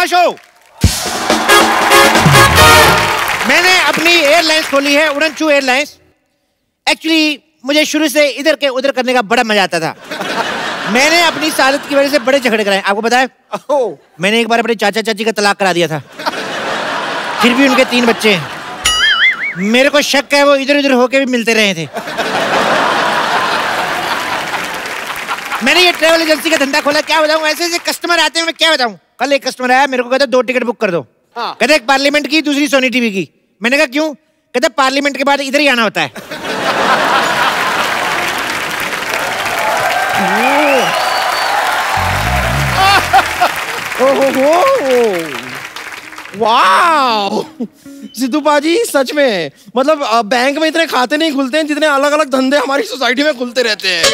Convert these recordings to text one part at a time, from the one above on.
Show. मैंने अपनी airlines खोली है, उड़नचू एयरलाइंस। एक्चुअली मुझे शुरू से इधर के उधर करने का बड़ा मजा आता था। मैंने अपनी सादत की वजह से बड़े झगड़े कराए। आपको पता है, मैंने एक बार अपने चाचा चाची का तलाक करा दिया था, फिर भी उनके 3 बच्चे हैं। मेरे को शक है वो इधर उधर होके भी मिलते रहे थे। मैंने ये ट्रैवल एजेंसी का धंधा खोला, क्या बताऊं, ऐसे ऐसे कस्टमर आते हैं, मैं क्या बताऊं। कल एक कस्टमर आया, मेरे को कहता 2 टिकट बुक कर दो। कहता एक पार्लियामेंट की, दूसरी सोनी टीवी की। मैंने कहा क्यों? कहता पार्लियामेंट के बाद इधर ही आना होता है। वाह सिद्धू पाजी, सच में मतलब बैंक में इतने खाते नहीं खुलते हैं जितने अलग अलग धंधे हमारी सोसाइटी में खुलते रहते हैं।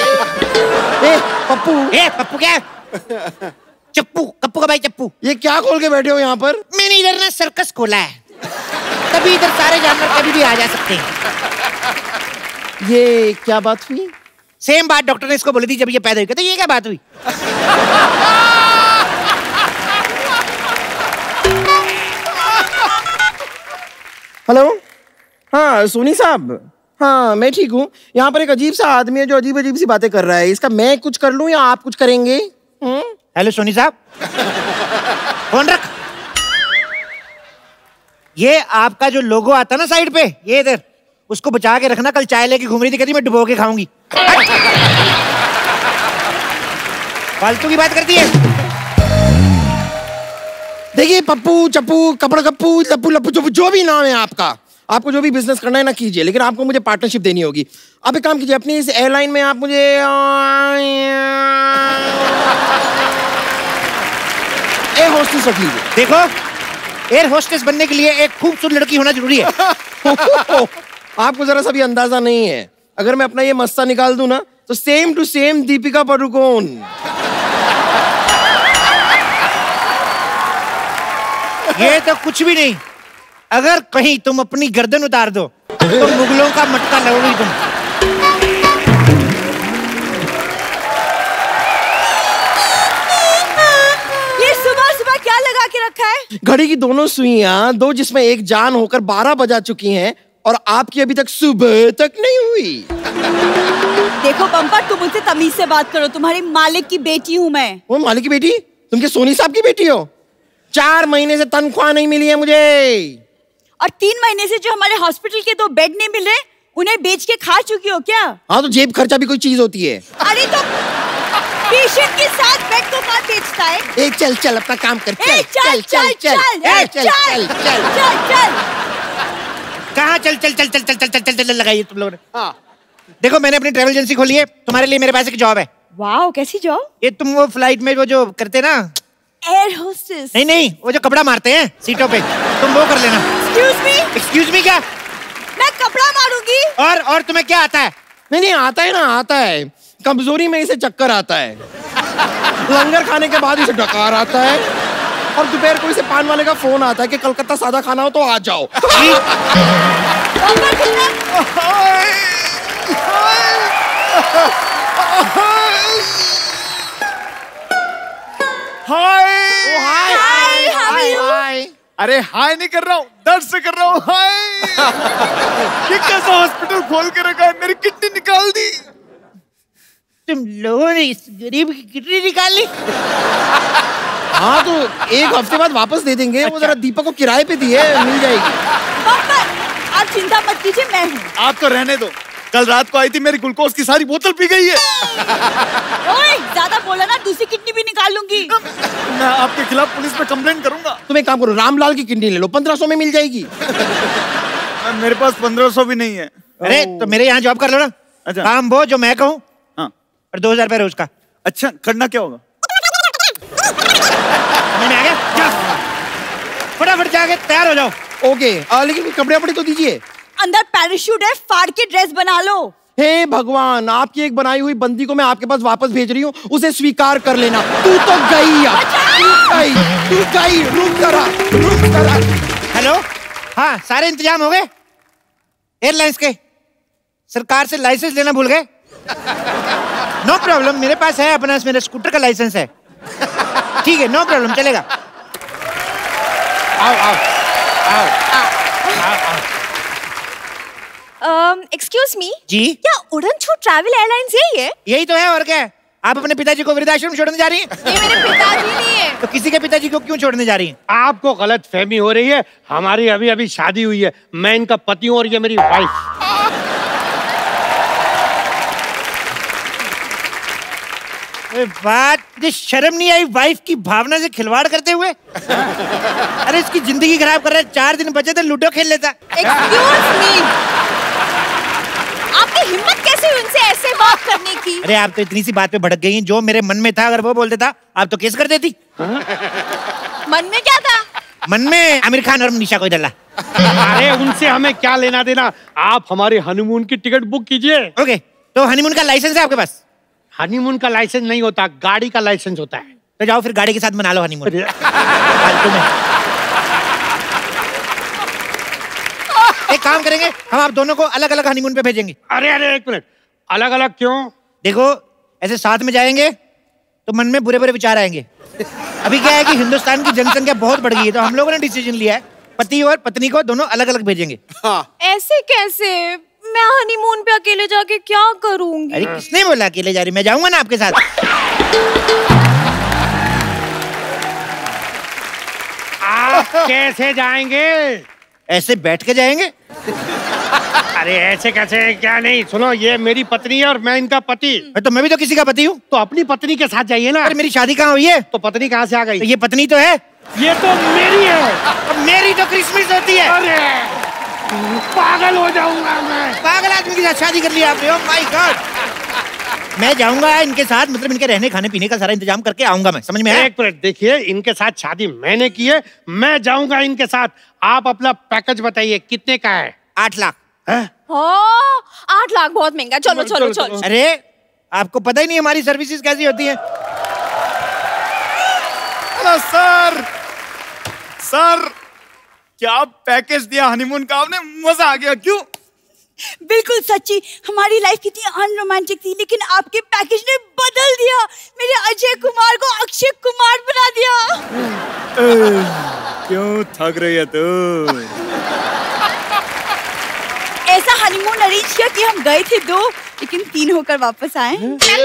पप्पू क्या? चप्पू, कप्पू का भाई चप्पू। ये क्या खोल के बैठे हो यहाँ पर? मैंने इधर ना सर्कस खोला है, तभी इधर सारे जानवर कभी भी आ जा सकते हैं। ये क्या बात हुई? सेम बात डॉक्टर ने इसको बोली थी जब ये पैदा हुई। कहते ये क्या बात हुई? हेलो, हाँ सोनी साहब, हाँ मैं ठीक हूँ। यहाँ पर एक अजीब सा आदमी है जो अजीब अजीब सी बातें कर रहा है। इसका मैं कुछ कर लूँ या आप कुछ करेंगे? हेलो सोनी साहब, फोन रख। ये आपका जो लोगो आता ना साइड पे, ये इधर, उसको बचा के रखना। कल चाय लेके घूम रही थी, कहती मैं डुबो के खाऊंगी। फालतू की बात करती है। देखिए पप्पू चप्पू कपड़ा कप्पू लप्पू लप्पू चप्पू जो भी नाम है आपका, आपको जो भी बिजनेस करना है ना कीजिए, लेकिन आपको मुझे पार्टनरशिप देनी होगी। आप एक काम कीजिए, अपनी इस एयरलाइन में आप मुझे एयर होस्टेस रख लीजिए। देखो, एयर होस्टेस बनने के लिए एक खूबसूरत लड़की होना जरूरी है। आपको जरा सा भी अंदाजा नहीं है, अगर मैं अपना ये मस्ता निकाल दूं ना तो same to same Deepika Padukone. ये तो कुछ भी नहीं। अगर कहीं तुम अपनी गर्दन उतार दो तो मुगलों का मटका लगोगी तुम। ये सुबह सुबह क्या लगा के रखा है? घड़ी की दोनों सुइयां, 2 जिसमें एक जान होकर 12 बजा चुकी हैं और आपकी अभी तक सुबह तक नहीं हुई। देखो बम्पर, तुम मुझसे तमीज से बात करो। तुम्हारी मालिक की बेटी हूँ मैं। वो मालिक की बेटी? तुम क्या सोनी साहब की बेटी हो? 4 महीने से तनख्वाह नहीं मिली है मुझे। और 3 महीने से जो हमारे हॉस्पिटल के 2 बेड नहीं मिल रहे, उन्हें बेच के खा चुकी हो क्या? हाँ तो जेब खर्चा भी कोई चीज होती है। अरे तो पेशेंट के साथ बेड को कौन बेचता है? ए चल चल अपना काम कर। चल चल चल चल चल चल। कहाँ चल चल चल चल चल चल चल चल लगाइए तुम लोगों ने। हाँ देखो, मैंने अपनी ट्रैवल एजेंसी खोली है, तुम्हारे लिए मेरे पास एक जॉब है। वाह, कैसी जॉब? ये तुम वो फ्लाइट में वो जो करते ना, एयर होस्टेस। नहीं, वो जो कपड़ा मारते हैं सीटों पे, तुम वो कर लेना। एक्सक्यूज मी क्या? मैं कपड़ा मारूंगी। और तुम्हें क्या आता है? नहीं आता है ना, आता है। कमजोरी में इसे चक्कर आता है, लंगर खाने के बाद इसे डकार आता है, और दोपहर को इसे पान वाले का फोन आता है कि कलकत्ता सादा खाना हो तो आ जाओ। हाय। अरे हाय नहीं कर रहा हूँ, दर्द से कर रहा हूँ हाय। ये कैसा हॉस्पिटल खोल के रखा है, मेरी किडनी निकाल दी। तुम लोगों ने इस गरीब की किडनी निकाल ली? हाँ तो 1 हफ्ते बाद वापस दे देंगे। वो जरा दीपक को किराए पे दिए, मिल जाएगी। आप चिंता मत कीजिए, मैं हूँ। आप तो रहने दो, कल रात को आई थी, मेरी ग्लूकोज की सारी बोतल पी गई है। ओए, ज्यादा बोला ना, दूसरी किडनी भी निकाल लूंगी। मैं आपके खिलाफ पुलिस में कंप्लेंट करूंगा। तुम एक काम करो, रामलाल की किडनी ले लो, 1500 में मिल जाएगी। मेरे पास 1500 भी नहीं है। अरे तो मेरे यहाँ जॉब कर लो ना। अच्छा, काम वो जो मैं कहूँ। हाँ, और 2000 रुपए रोज का। अच्छा, करना क्या होगा? मैंने आ गया, फटाफट जाके तैयार हो जाओ। ओके, लेकिन कपड़े वपड़े तो दीजिए। अंदर पैराशूट है, फाड़ के ड्रेस बना लो। हे भगवान, आपकी एक बनाई हुई बंदी को मैं आपके पास वापस भेज रही हूँ, उसे स्वीकार कर लेना। तू तो गई अब, तू गई। रुक जरा। हेलो, हाँ सारे इंतजाम हो गए एयरलाइंस के? सरकार से लाइसेंस लेना भूल गए? नो प्रॉब्लम, मेरे पास है अपना, मेरे स्कूटर का लाइसेंस है। ठीक है, नो प्रॉब्लम, चलेगा। आओ आओ आओ आओ। एक्सक्यूज मी, जी क्या उड़नछू ट्रैवल एयरलाइंस यही है? यही तो है, और क्या है? आप अपने पिताजी को वृद्धाश्रम छोड़ने जा रही हैं? ये मेरे पिताजी नहीं है। तो किसी के पिताजी को क्यों छोड़ने जा रही हैं? आपको गलत फहमी हो रही है। हमारी अभी अभी शादी हुई है। मैं इनका पति हूँ और ये मेरी वाइफ। बात मुझे शर्म नहीं आई वाइफ की भावना से खिलवाड़ करते हुए? अरे इसकी जिंदगी खराब कर रहा है। 4 दिन बचे थे, लूडो खेल लेता। एक्सक्यूज मी, आपकी हिम्मत कैसे हुई उनसे ऐसे बात करने की? अरे आप तो इतनी सी बात पे भड़क गई हैं। जो मेरे मन में था अगर वो बोल देता आप तो केस कर देती। मन में क्या था? मन में आमिर खान और निशा को डला। अरे उनसे हमें क्या लेना देना। आप हमारे हनीमून की टिकट बुक कीजिए। ओके, तो हनीमून का लाइसेंस है आपके पास? हनीमून का लाइसेंस नहीं होता, गाड़ी का लाइसेंस होता है। तो जाओ फिर गाड़ी के साथ मना लो हनीमून। फालतू में। एक काम करेंगे, हम आप दोनों को अलग अलग हनीमून पे भेजेंगे। अरे अरे एक मिनट, अलग अलग क्यों? देखो ऐसे साथ में जाएंगे तो मन में बुरे बुरे विचार आएंगे। अभी क्या है कि हिंदुस्तान की जनसंख्या बहुत बढ़ गई है, तो हम लोगों ने डिसीजन लिया है पति और पत्नी को दोनों अलग अलग भेजेंगे। ऐसे कैसे? मैं हनीमून पे अकेले जाके क्या करूंगी? अरे किसने बोला अकेले जा रही? मैं जाऊंगा ना आपके साथ। आप कैसे जाएंगे? ऐसे बैठ के जाएंगे। अरे ऐसे कैसे? क्या नहीं, सुनो, ये मेरी पत्नी है और मैं इनका पति। तो मैं भी तो किसी का पति हूँ। तो अपनी पत्नी के साथ जाइए ना। अरे मेरी शादी कहाँ हुई है? तो पत्नी कहाँ से आ गई? तो ये पत्नी तो है। ये तो मेरी है। और मेरी तो क्रिसमस होती है। अरे पागल हो जाऊंगा मैं। पागल आदमी के साथ शादी कर लिया आपने? Oh my God. मैं जाऊंगा इनके साथ, मतलब इनके रहने खाने पीने का सारा इंतजाम करके आऊंगा मैं। समझ में आया? एक मिनट, देखिए, इनके साथ शादी मैंने की है, मैं जाऊंगा इनके साथ। आप अपना पैकेज बताइए कितने का है? 8 लाख। हाँ? 8 लाख बहुत महंगा। चलो चलो चलो। अरे आपको पता ही नहीं हमारी सर्विसेज कैसी होती है। सर सर, क्या पैकेज दिया हनीमून का आपने, मजा आ गया। क्यों? बिल्कुल सच्ची, हमारी लाइफ कितनी अनरोमांटिक थी, लेकिन आपके पैकेज ने बदल दिया। मेरे अजय कुमार को अक्षय कुमार बना दिया। क्यों थक रही है तू? ऐसा हनीमून अरेंज किया कि हम गए थे 2, लेकिन 3 होकर वापस आए।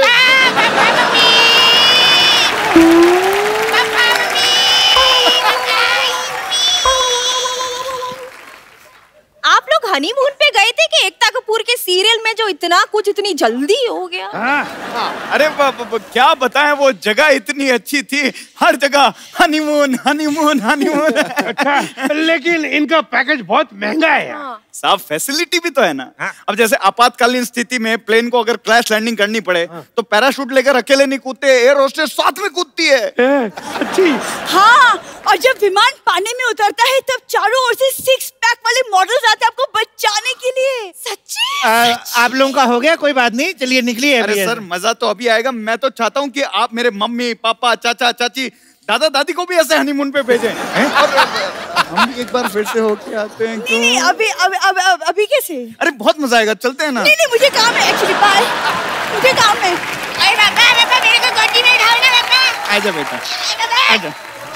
आप लोग हनीमून पे गए थे कि एकता कपूर के सीरियल में जो इतना कुछ इतनी जल्दी हो गया? अरे क्या बताएं, वो जगह इतनी अच्छी थी, हर जगह हनीमून हनीमून हनीमून। अच्छा, लेकिन इनका पैकेज बहुत महंगा है। साहब फैसिलिटी भी तो है ना। अब जैसे आपातकालीन स्थिति में प्लेन को अगर क्रैश लैंडिंग करनी पड़े तो पैराशूट लेकर अकेले नहीं कूदते, एयर होस्टेस साथ में कूदती है। अच्छी। हाँ, और जब विमान पानी में उतरता है तब चारों ओर से 6 पैक वाले मॉडल्स आते हैं आपको बचाने के लिए। सच्ची? आप लोगों का हो गया, कोई बात नहीं, चलिए निकलिए। अरे सर मजा तो अभी आएगा। मैं तो चाहता हूँ कि आप मेरे मम्मी पापा चाचा चाची दादा दादी को भी ऐसे हनीमून पे भेजें। और हम भी एक बार फिर से होके आते हैं। क्यों? नहीं, अभी कैसे? अरे बहुत मजा आएगा, चलते हैं ना। नहीं, मुझे काम है एक्चुअली। बाय, मुझे काम है। अरे पापा मेरे को गोदी में उठाओ ना पापा। आजा बेटा, आजा।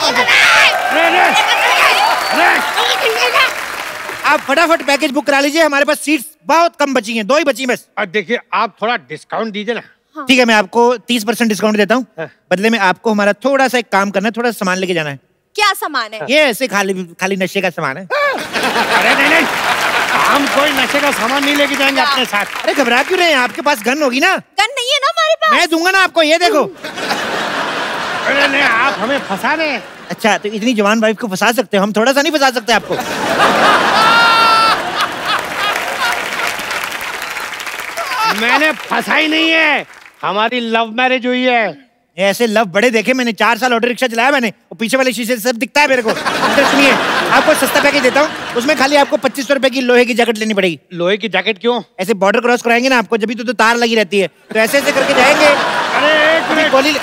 आप फटाफट पैकेज बुक करा लीजिए, हमारे पास सीट्स बहुत कम बची हैं, 2 ही बची बस। देखिए, आप थोड़ा डिस्काउंट दीजिए ना। ठीक है, मैं आपको 30% डिस्काउंट देता हूँ। बदले में आपको हमारा थोड़ा सा एक काम करना है, थोड़ा सामान लेके जाना है। क्या सामान है? ये ऐसे खाली नशे का सामान है। अरे नहीं, हम कोई नशे का सामान नहीं लेके जाएंगे अपने साथ। अरे घबरा क्यों रहे हैं? आपके पास गन होगी ना? गन नहीं है ना हमारे पास। मैं दूंगा ना आपको, ये देखो। अरे नहीं, आप हमें फंसा रहे हैं। अच्छा, तो इतनी जवान वाइफ को फंसा सकते हो, हम थोड़ा सा नहीं फंसा सकते आपको? मैंने फंसा ही नहीं है, हमारी लव मैरिज हुई है। ऐसे लव बड़े देखे मैंने, 4 साल ऑटो रिक्शा चलाया मैंने, और पीछे वाले शीशे से सब दिखता है मेरे को। सुनिए, आपको सस्ता पैकेज देता हूँ, उसमें खाली आपको 2500 रुपए की लोहे की जैकेट लेनी पड़ेगी। लोहे की जैकेट क्यों? ऐसे बॉर्डर क्रॉस कराएंगे ना आपको, जब भी तो तार लगी रहती है, तो ऐसे ऐसे करके जाएंगे। अरे एक मिनट, गोली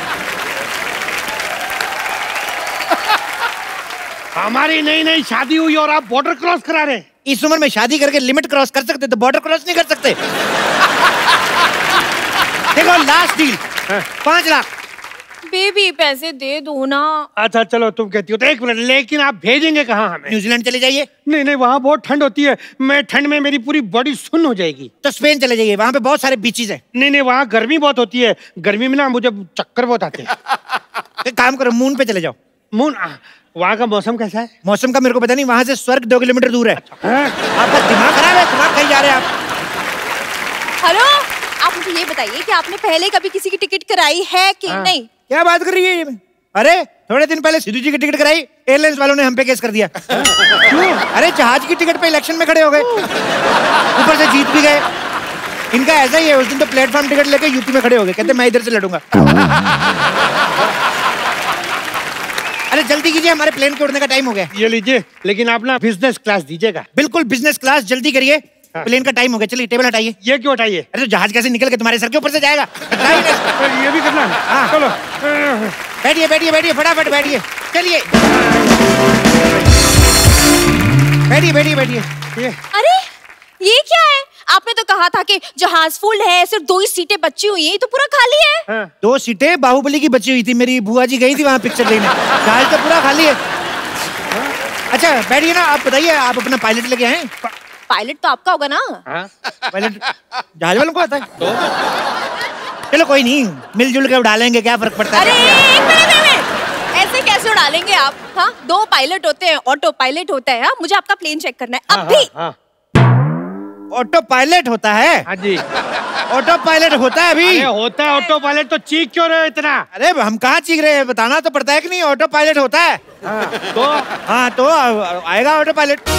हमारी नई शादी हुई और आप बॉर्डर क्रॉस करा रहे हैं? इस उम्र में शादी करके लिमिट क्रॉस कर सकते, तो बॉर्डर क्रॉस नहीं कर सकते। देखो लास्ट डील 5 लाख। बेबी पैसे दे दो ना। अच्छा चलो तुम कहती हो तो 1 मिनट, लेकिन आप भेजेंगे कहाँ हमें? न्यूजीलैंड चले जाइए। नहीं नहीं, वहाँ बहुत ठंड होती है, मैं ठंड में मेरी पूरी बॉडी सुन्न हो जाएगी। तो स्पेन चले जाइए, वहाँ पे बहुत सारे बीचेस हैं। नहीं नहीं, वहाँ गर्मी बहुत होती है, गर्मी में ना मुझे चक्कर बहुत आते हैं। एक काम करो, मून पे चले जाओ। मून? वहाँ का मौसम कैसा है? मौसम का मेरे को पता नहीं, वहाँ से स्वर्ग 2 किलोमीटर दूर है। आपका दिमाग खराब है, दिमाग कहीं जा रहे हैं आप। हेलो, आप मुझे ये बताइए कि आपने पहले कभी किसी की टिकट कराई है कि नहीं? क्या बात कर रही है ये? अरे थोड़े दिन पहले सिद्धू जी की टिकट कराई, एयरलाइंस वालों ने हम पे केस कर दिया। क्यों? अरे जहाज की टिकट पे इलेक्शन में खड़े हो गए, ऊपर से जीत भी गए। इनका ऐसा ही है, उस दिन तो प्लेटफॉर्म टिकट लेके यूपी में खड़े हो गए, कहते मैं इधर से लड़ूंगा। अरे जल्दी कीजिए, हमारे प्लेन के उड़ने का टाइम हो गया। ये लीजिए, लेकिन आप ना बिजनेस क्लास दीजिएगा। बिल्कुल बिजनेस क्लास, जल्दी करिए, प्लेन का टाइम हो गया। चलिए टेबल हटाइए। ये क्यों हटाइए? अरे तो जहाज कैसे निकल के तुम्हारे सर के ऊपर से जाएगा? ये भी करना है? हाँ चलो बैठिए बैठिए बैठिए, फटाफट बैठिए, चलिए बैठिए बैठिए बैठिए। अरे ये क्या है? आपने तो कहा था कि जहाज फुल है, सिर्फ 2 ही सीटें बची हुई हैं, तो पूरा खाली है। हाँ। 2 सीटें बाहुबली की बची हुई थी, मेरी बुआ जी गई थी वहाँ पिक्चर देखने, जहाज तो पूरा खाली है। अच्छा बैठिए ना, आप बताइए, आप अपना पायलट लेके आए? पायलट तो आपका होगा ना? पायलट जहाज वालों को आता है तो? चलो कोई नहीं, मिलजुल के उड़ा लेंगे, क्या फर्क पड़ता है। अरे एक मिनट, ऐसे कैसे उड़ा लेंगे आप? हाँ, 2 पायलट होते हैं, ऑटो पायलट होता है। हाँ, मुझे आपका प्लेन चेक करना है अभी। ऑटो पायलट होता है? हाँ जी, ऑटो पायलट होता है अभी? अरे होता है ऑटो पायलट, तो चीख क्यों रहे हो इतना? अरे हम कहाँ चीख रहे हैं, बताना तो पड़ता है कि नहीं, ऑटो पायलट होता है। हाँ तो आएगा ऑटो पायलट।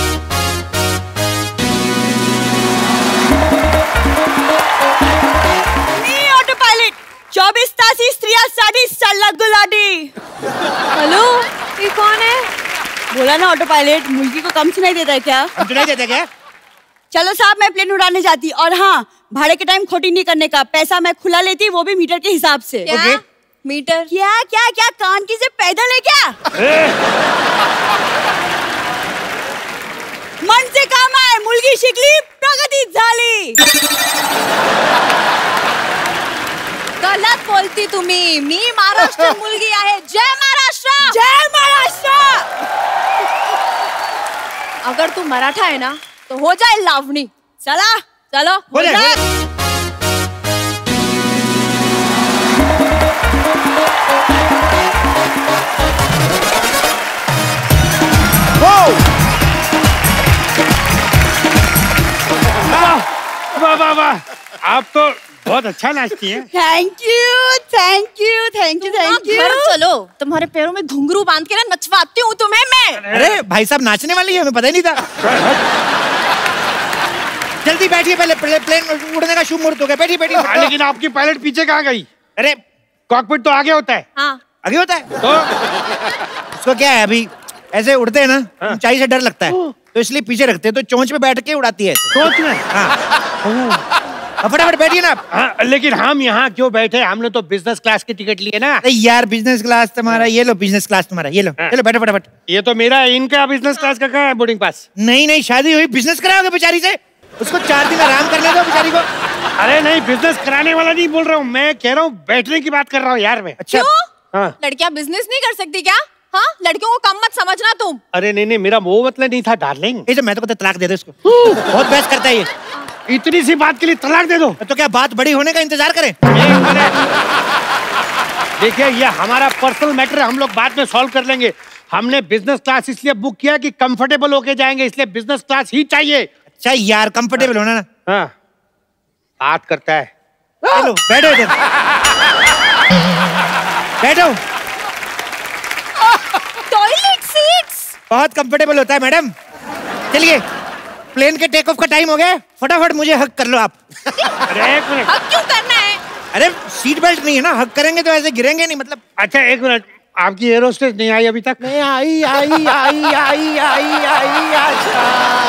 नहीं ऑटो पायलट, 24 तासी स्त्रियां साड़ी सल्ला गुलाटी। हेलो, ये कौन है? बोला ना ऑटो पायलट, मुर्गी को कम सुनाई देता है क्या? हम सुनाई देता क्या? चलो साहब, मैं प्लेन उड़ाने जाती, और हाँ, भाड़े के टाइम खोटी नहीं करने का, पैसा मैं खुला लेती, वो भी मीटर के हिसाब से। ओके। मीटर? क्या क्या क्या, कान की से पैदल है क्या? मन से काम आए, मुलगी शिकली प्रगति झाली। गलत बोलती तुम्ही, मी महाराष्ट्र मुलगी आहे। जय महाराष्ट्र, जय महाराष्ट्र। अगर तू मराठा है ना तो हो जाए लावणी। चला चलो, हो जाए। वाह वाह वाह, आप तो बहुत अच्छा नाचती हैं। Thank you thank you thank you thank you. घर चलो, तुम्हारे पैरों में घुंघरू बांध के ना नचवाती हूँ तुम्हें मैं। अरे भाई साहब नाचने वाली है, हमें पता ही नहीं था। जल्दी बैठिए, पहले प्लेन उड़ने का शुभ मुहूर्त हो गया, बैठिए बैठिए। लेकिन आपकी पायलट पीछे कहाँ गई? अरे कॉकपिट तो आगे होता है। हाँ, आगे होता है तो उसको क्या है, अभी ऐसे उड़ते हैं ना, ऊंचाई से डर लगता है, तो इसलिए पीछे रखते हैं, तो चोंच पे बैठ के उड़ाती है। सोच में। हाँ फटाफट बैठिए ना आप। हाँ, लेकिन हम यहाँ क्यों बैठे? हमने तो बिजनेस क्लास की टिकट ली है ना। अरे यार बिजनेस क्लास तुम्हारा, ये लो बिजनेस क्लास तुम्हारा, ये लो, चलो बैठो फटाफट। ये तो मेरा है, इनका बिजनेस क्लास का कहाँ है बोर्डिंग पास? नहीं नहीं, शादी हुई, बिजनेस कराओगे बेचारी से, उसको 4 दिन आराम करने दो बेचारी को। अरे नहीं, बिजनेस कराने वाला नहीं बोल रहा हूँ मैं, कह रहा हूँ बैठने की बात कर रहा हूँ यार मैं। अच्छा हाँ। लड़कियां बिजनेस नहीं कर सकती क्या? हाँ, लड़कियों को कम मत समझना तुम। अरे नहीं नहीं, मेरा वो मतलब नहीं था डार्लिंग। ये जो मैं तो कहता तलाक दे दो इसको, बहुत बहस करता है ये। इतनी सी बात के लिए तलाक दे दो? तो क्या बात बड़ी होने का इंतजार करें? देखिए ये हमारा पर्सनल मैटर है, हम लोग बाद में सॉल्व कर लेंगे। हमने बिजनेस क्लास इसलिए बुक किया कि कंफर्टेबल होके जाएंगे, इसलिए बिजनेस क्लास ही चाहिए। अच्छा यार कंफर्टेबल होना ना। हाँ, बात करता है। चलो बैठो इधर, बैठो। टॉयलेट सीट्स बहुत कंफर्टेबल होता है मैडम। चलिए प्लेन के टेक ऑफ का टाइम हो गया, फटाफट मुझे हक कर लो आप। अरे एक मिनट, हक क्यों करना है? अरे सीट बेल्ट नहीं है ना, हक करेंगे तो ऐसे गिरेंगे नहीं, मतलब। अच्छा एक मिनट, आपकी एयर होस्टेस नहीं आई अभी तक? नहीं आई आई आई आई आई आई अच्छा।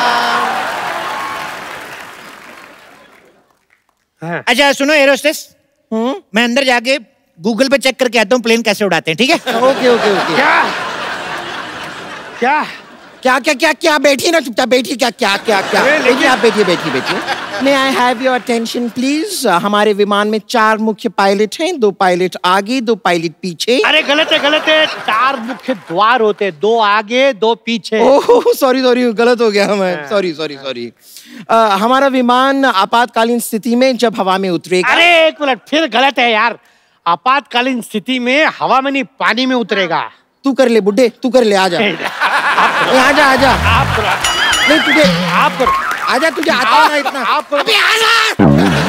हाँ। अच्छा सुनो एयर होस्टेस, मैं अंदर जाके गूगल पे चेक करके आता हूँ प्लेन कैसे उड़ाते हैं, ठीक है? Okay okay okay. क्या क्या क्या क्या क्या क्या, बैठिए ना चुपचाप, बैठिए। क्या क्या क्या क्या, बैठिए आप, बैठिए बैठिए बैठिए। May I have your attention please. हमारे विमान में 4 मुख्य पायलट हैं, 2 पायलट आगे, 2 पायलट पीछे। अरे गलत है, गलत है। 4 मुख्य द्वार होते, 2 आगे 2 पीछे। ओह सॉरी सॉरी, गलत हो गया मैं, सॉरी सॉरी सॉरी। हमारा विमान आपातकालीन स्थिति में जब हवा में उतरेगा। अरे एक मिनट, फिर गलत है यार। आपातकालीन स्थिति में हवा में नहीं, पानी में उतरेगा। तू कर ले बुड्ढे, तू कर ले, आजा आजा आजा। आप करो, नहीं तुझे, आप करो, आजा, तुझे आता है ना इतना। आप करो। अबे आजा।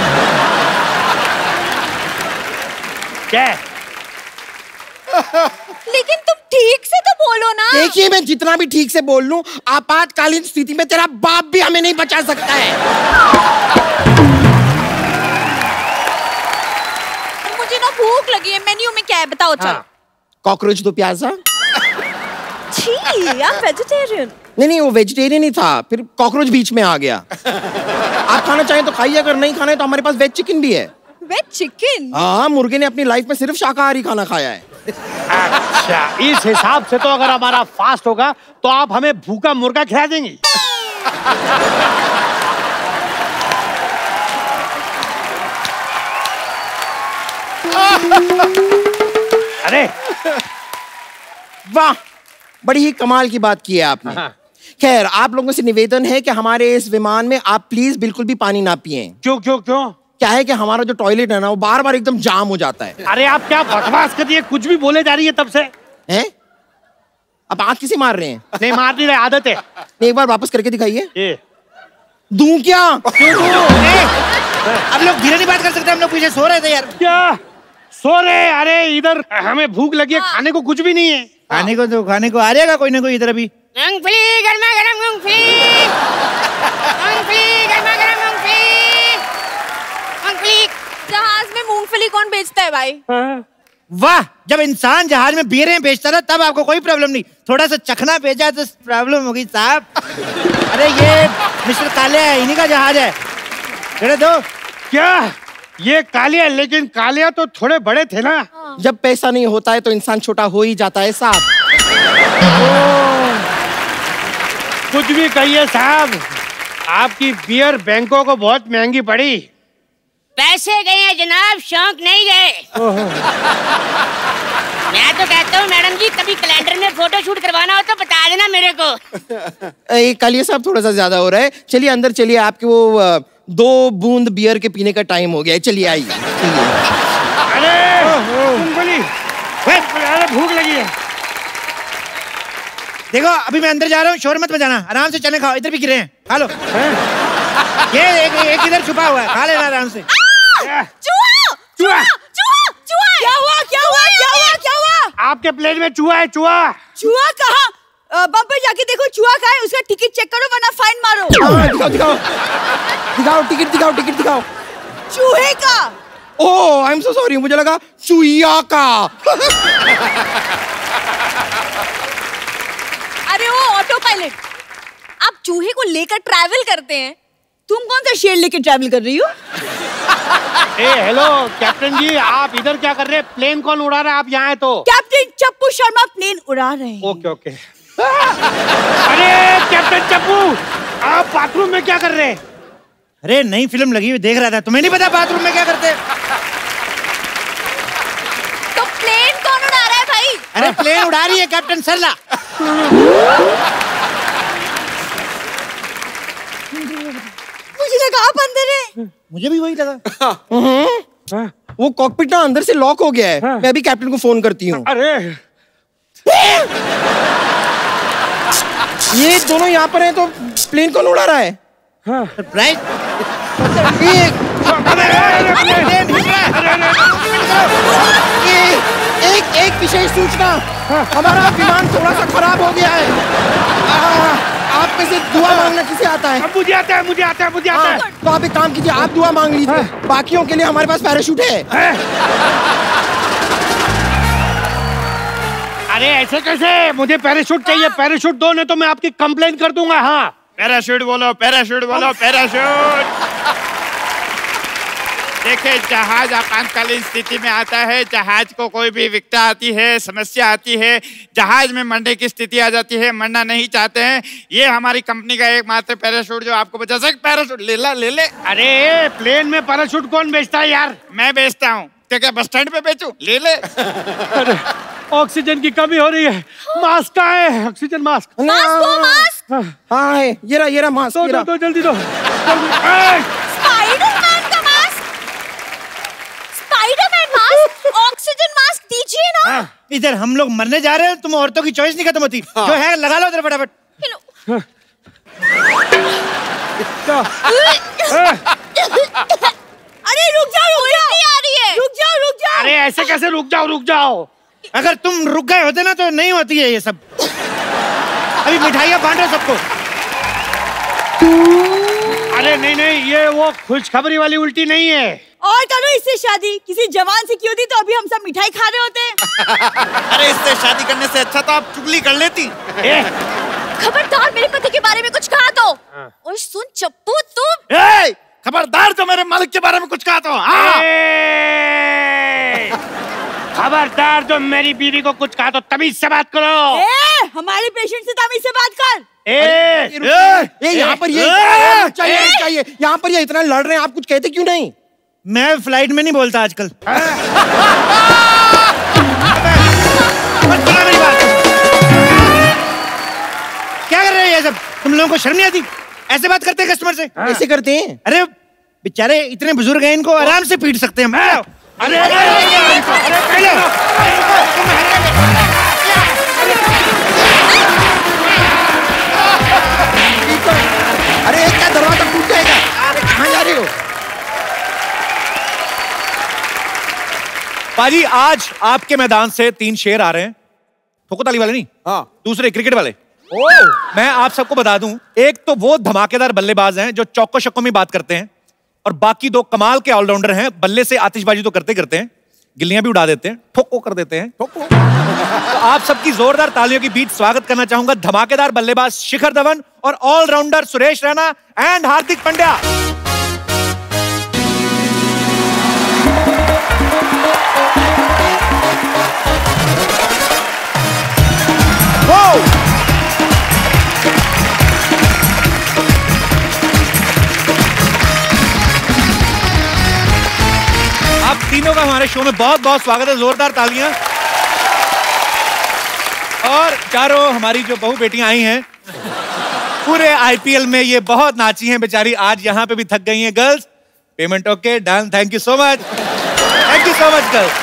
क्या? लेकिन तुम ठीक से तो बोलो ना। देखिए मैं जितना भी ठीक से बोल लूं, आपातकालीन स्थिति में तेरा बाप भी हमें नहीं बचा सकता है। मुझे ना भूख लगी है, मेन्यू में क्या है बताओ। चल कॉकरोच 2 प्याजा। छी, आप वेजिटेरियन। नहीं वो वेजिटेरियन ही था, फिर कॉकरोच बीच में आ गया। आप खाना चाहें तो खाइए, अगर नहीं खाना है तो हमारे पास वेज चिकन भी है। Veg chicken? हाँ, मुर्गे ने अपनी लाइफ में सिर्फ शाकाहारी खाना खाया है। अच्छा, इस हिसाब से तो अगर हमारा फास्ट होगा तो आप हमें भूखा मुर्गा खिला देंगी। अरे वाह, बड़ी ही कमाल की बात की है आपने। खैर, आप लोगों से निवेदन है कि हमारे इस विमान में आप प्लीज बिल्कुल भी पानी ना पिएं। क्यों क्यों क्यों? क्या है कि हमारा जो टॉयलेट है ना, वो बार बार एकदम जाम हो जाता है। अरे आप क्या बकवास कर रही है, कुछ भी बोले जा रही है तब से। हैं? आप आंख किसे मार रहे हैं? नहीं मार नहीं रहे, आदत है। एक बार वापस करके दिखाइए। ये दूं क्या? अब लोग धीरे नहीं बात कर सकते, हम लोग पीछे सो रहे थे यार। क्या सो रहे? अरे इधर हमें भूख लगी है, खाने को कुछ भी नहीं है। खाने को तो खाने को आ जाएगा कोई ना कोई इधर अभी। मूंगफली, गर्मा गर्म मूंगफली, मूंगफली, गर्मा गर्म मूंगफली, मूंगफली। जहाज में मूंगफली कौन बेचता है भाई? वाह, जब इंसान जहाज में बीरें बेचता था तब आपको कोई प्रॉब्लम नहीं, थोड़ा सा चखना भेजा तो प्रॉब्लम होगी साहब। अरे ये मिस्टर कालिया है, इन्हीं का जहाज है। चढ़े दो। क्या ये कालिया? लेकिन कालिया तो थोड़े बड़े थे ना। जब पैसा नहीं होता है तो इंसान छोटा हो ही जाता है साहब। कुछ भी कहिए साहब, आपकी बियर बैंकों को बहुत महंगी पड़ी। पैसे गए हैं जनाब, शौक नहीं गए। मैं तो कहता हूँ मैडम जी, कभी कैलेंडर में फोटो शूट करवाना हो तो बता देना मेरे को। कालिया साहब थोड़ा सा ज्यादा हो रहा है, चलिए अंदर चलिए, आपके वो 2 बूंद बियर के पीने का टाइम हो गया है, चलिए आइए। अरे मूंगफली, अरे भूख लगी है। देखो अभी मैं अंदर जा रहा हूँ, शोर मत बजाना, आराम से चने खाओ, इधर भी गिरे हैं, खा लो। ये एक इधर छुपा हुआ है, खा लेना आराम से। चूहा! चूहा! चूहा! चूहा! क्या हुआ? क्या हुआ? क्या हुआ? क्या हुआ? आपके प्लेट में चूहा है। चूहा? चूहा कहाँ? बम्पर जाके देखो चूहा कहाँ है, उसका टिकट चेक करो वरना फाइन मारो। दिखाओ दिखाओ दिखाओ, टिकट दिखाओ, टिकट दिखाओ। चूहे का। ओह आई एम सो सॉरी, मुझे लगा चुईया का। अरे वो ऑटो पायलट, आप चूहे को लेकर ट्रैवल करते हैं, तुम कौन सा शेर लेकर ट्रैवल कर रही हो? हेलो कैप्टन जी, आप इधर क्या कर रहे हैं? प्लेन कौन उड़ा रहा है? आप यहाँ है तो? कैप्टन चप्पू शर्मा प्लेन उड़ा रहे हैं। Okay okay. अरे कैप्टन चप्पू, आप बाथरूम में क्या कर रहे हैं? अरे नई फिल्म लगी हुई देख रहा था, तुम्हें नहीं पता बाथरूम में क्या करते? तो प्लेन कौन उड़ा रहा है भाई? अरे प्लेन उड़ा रही है कैप्टन सरला। मुझे लगा आप अंदर है। मुझे भी वही लगा। वो कॉकपिट ना अंदर से लॉक हो गया है। मैं अभी कैप्टन को फोन करती हूँ। अरे ये दोनों यहाँ पर हैं तो प्लेन कौन उड़ा रहा है? सरप्राइज। एक विशेष सूचना, हमारा विमान थोड़ा सा खराब हो गया है। आप में से दुआ मांगना किसे आता है? मुझे आता है, मुझे आता है, मुझे आता है। तो आप एक काम कीजिए, आप दुआ मांग लीजिए, बाकियों के लिए हमारे पास पैराशूट है। अरे ऐसे कैसे? मुझे पैराशूट चाहिए, पैराशूट दो, नहीं तो मैं आपकी कंप्लेन कर दूंगा। हाँ पैराशूट बोलो, पैराशूट बोलो, पैराशूट। देखिए, जहाज आपातकालीन स्थिति में आता है। जहाज को कोई भी विकटा आती है, समस्या आती है, जहाज में मरने की स्थिति आ जाती है, मरना नहीं चाहते हैं, ये हमारी कंपनी का एकमात्र पैराशूट जो आपको बचा सके। पैराशूट ले ले। अरे प्लेन में पैराशूट कौन बेचता है यार? मैं बेचता हूँ। क्या बस स्टैंड पे बेचूं? ले। अरे ऑक्सीजन की कमी हो रही है। मास्क का है, ऑक्सीजन मास्क। मास्क। हाँ है, ये रहा मास्क। दो जल्दी दो। स्पाइडरमैन का mask, Spiderman mask, oxygen mask दीजिए ना। इधर हम लोग मरने जा रहे हैं, तुम औरतों की चॉइस नहीं खत्म होती। जो है लगा लो इधर फटाफट। अरे रुक जाओ, आ रही है। रुक जाओ। अरे ऐसे कैसे रुक जाओ? अगर तुम रुक गए होते ना तो नहीं होती है ये सब। अभी मिठाइयाँ बांट रहे सबको। अरे नहीं, ये वो खुशखबरी वाली उल्टी नहीं है। और करो इससे शादी, किसी जवान से क्यों थी तो अभी हम सब मिठाई खा रहे होते। अरे इससे शादी करने से अच्छा तो आप चुगली कर लेती। खबरदार मेरे पति के बारे में कुछ कहा तो। और सुन चप्पू तुम। खबरदार जो मेरे मालिक के बारे में कुछ कहा तो। खबरदार जो मेरी बीवी को कुछ कहा तो तमीज से बात करो। हमारे पेशेंट से तमीज से बात कर। यहाँ पर ये चाहिए। यहाँ पर ये इतना लड़ रहे हैं, आप कुछ कहते क्यों नहीं? मैं फ्लाइट में नहीं बोलता आजकल। क्या कर रहे हैं ये सब? तुम लोगों को शर्म नहीं आती? ऐसे बात करते हैं कस्टमर से? ऐसे करते हैं? अरे बेचारे इतने बुजुर्ग हैं, इनको आराम से पीट सकते हैं। अरे क्या दरवाजा टूट जाएगा? अरे कहाँ जा रहे हो? पाजी, आज आपके मैदान से 3 शेर आ रहे हैं। ठोको ताली वाले नहीं, हाँ, दूसरे क्रिकेट वाले। मैं आप सबको बता दूं, एक तो वो धमाकेदार बल्लेबाज हैं जो चौको छक्कों में बात करते हैं, और बाकी 2 कमाल के ऑलराउंडर हैं। बल्ले से आतिशबाजी तो करते हैं, गिल्लियां भी उड़ा देते हैं, ठोको कर देते हैं। ठोको। तो आप सबकी जोरदार तालियों के बीच स्वागत करना चाहूंगा धमाकेदार बल्लेबाज शिखर धवन और ऑलराउंडर सुरेश रैना एंड हार्दिक पांड्या। आप तीनों का हमारे शो में बहुत बहुत स्वागत है। जोरदार तालियां। और चारों हमारी जो बहू बेटियां आई हैं, पूरे आईपीएल में ये बहुत नाची हैं बेचारी, आज यहाँ पे भी थक गई हैं। Girls, payment okay, done, thank you so much, girls.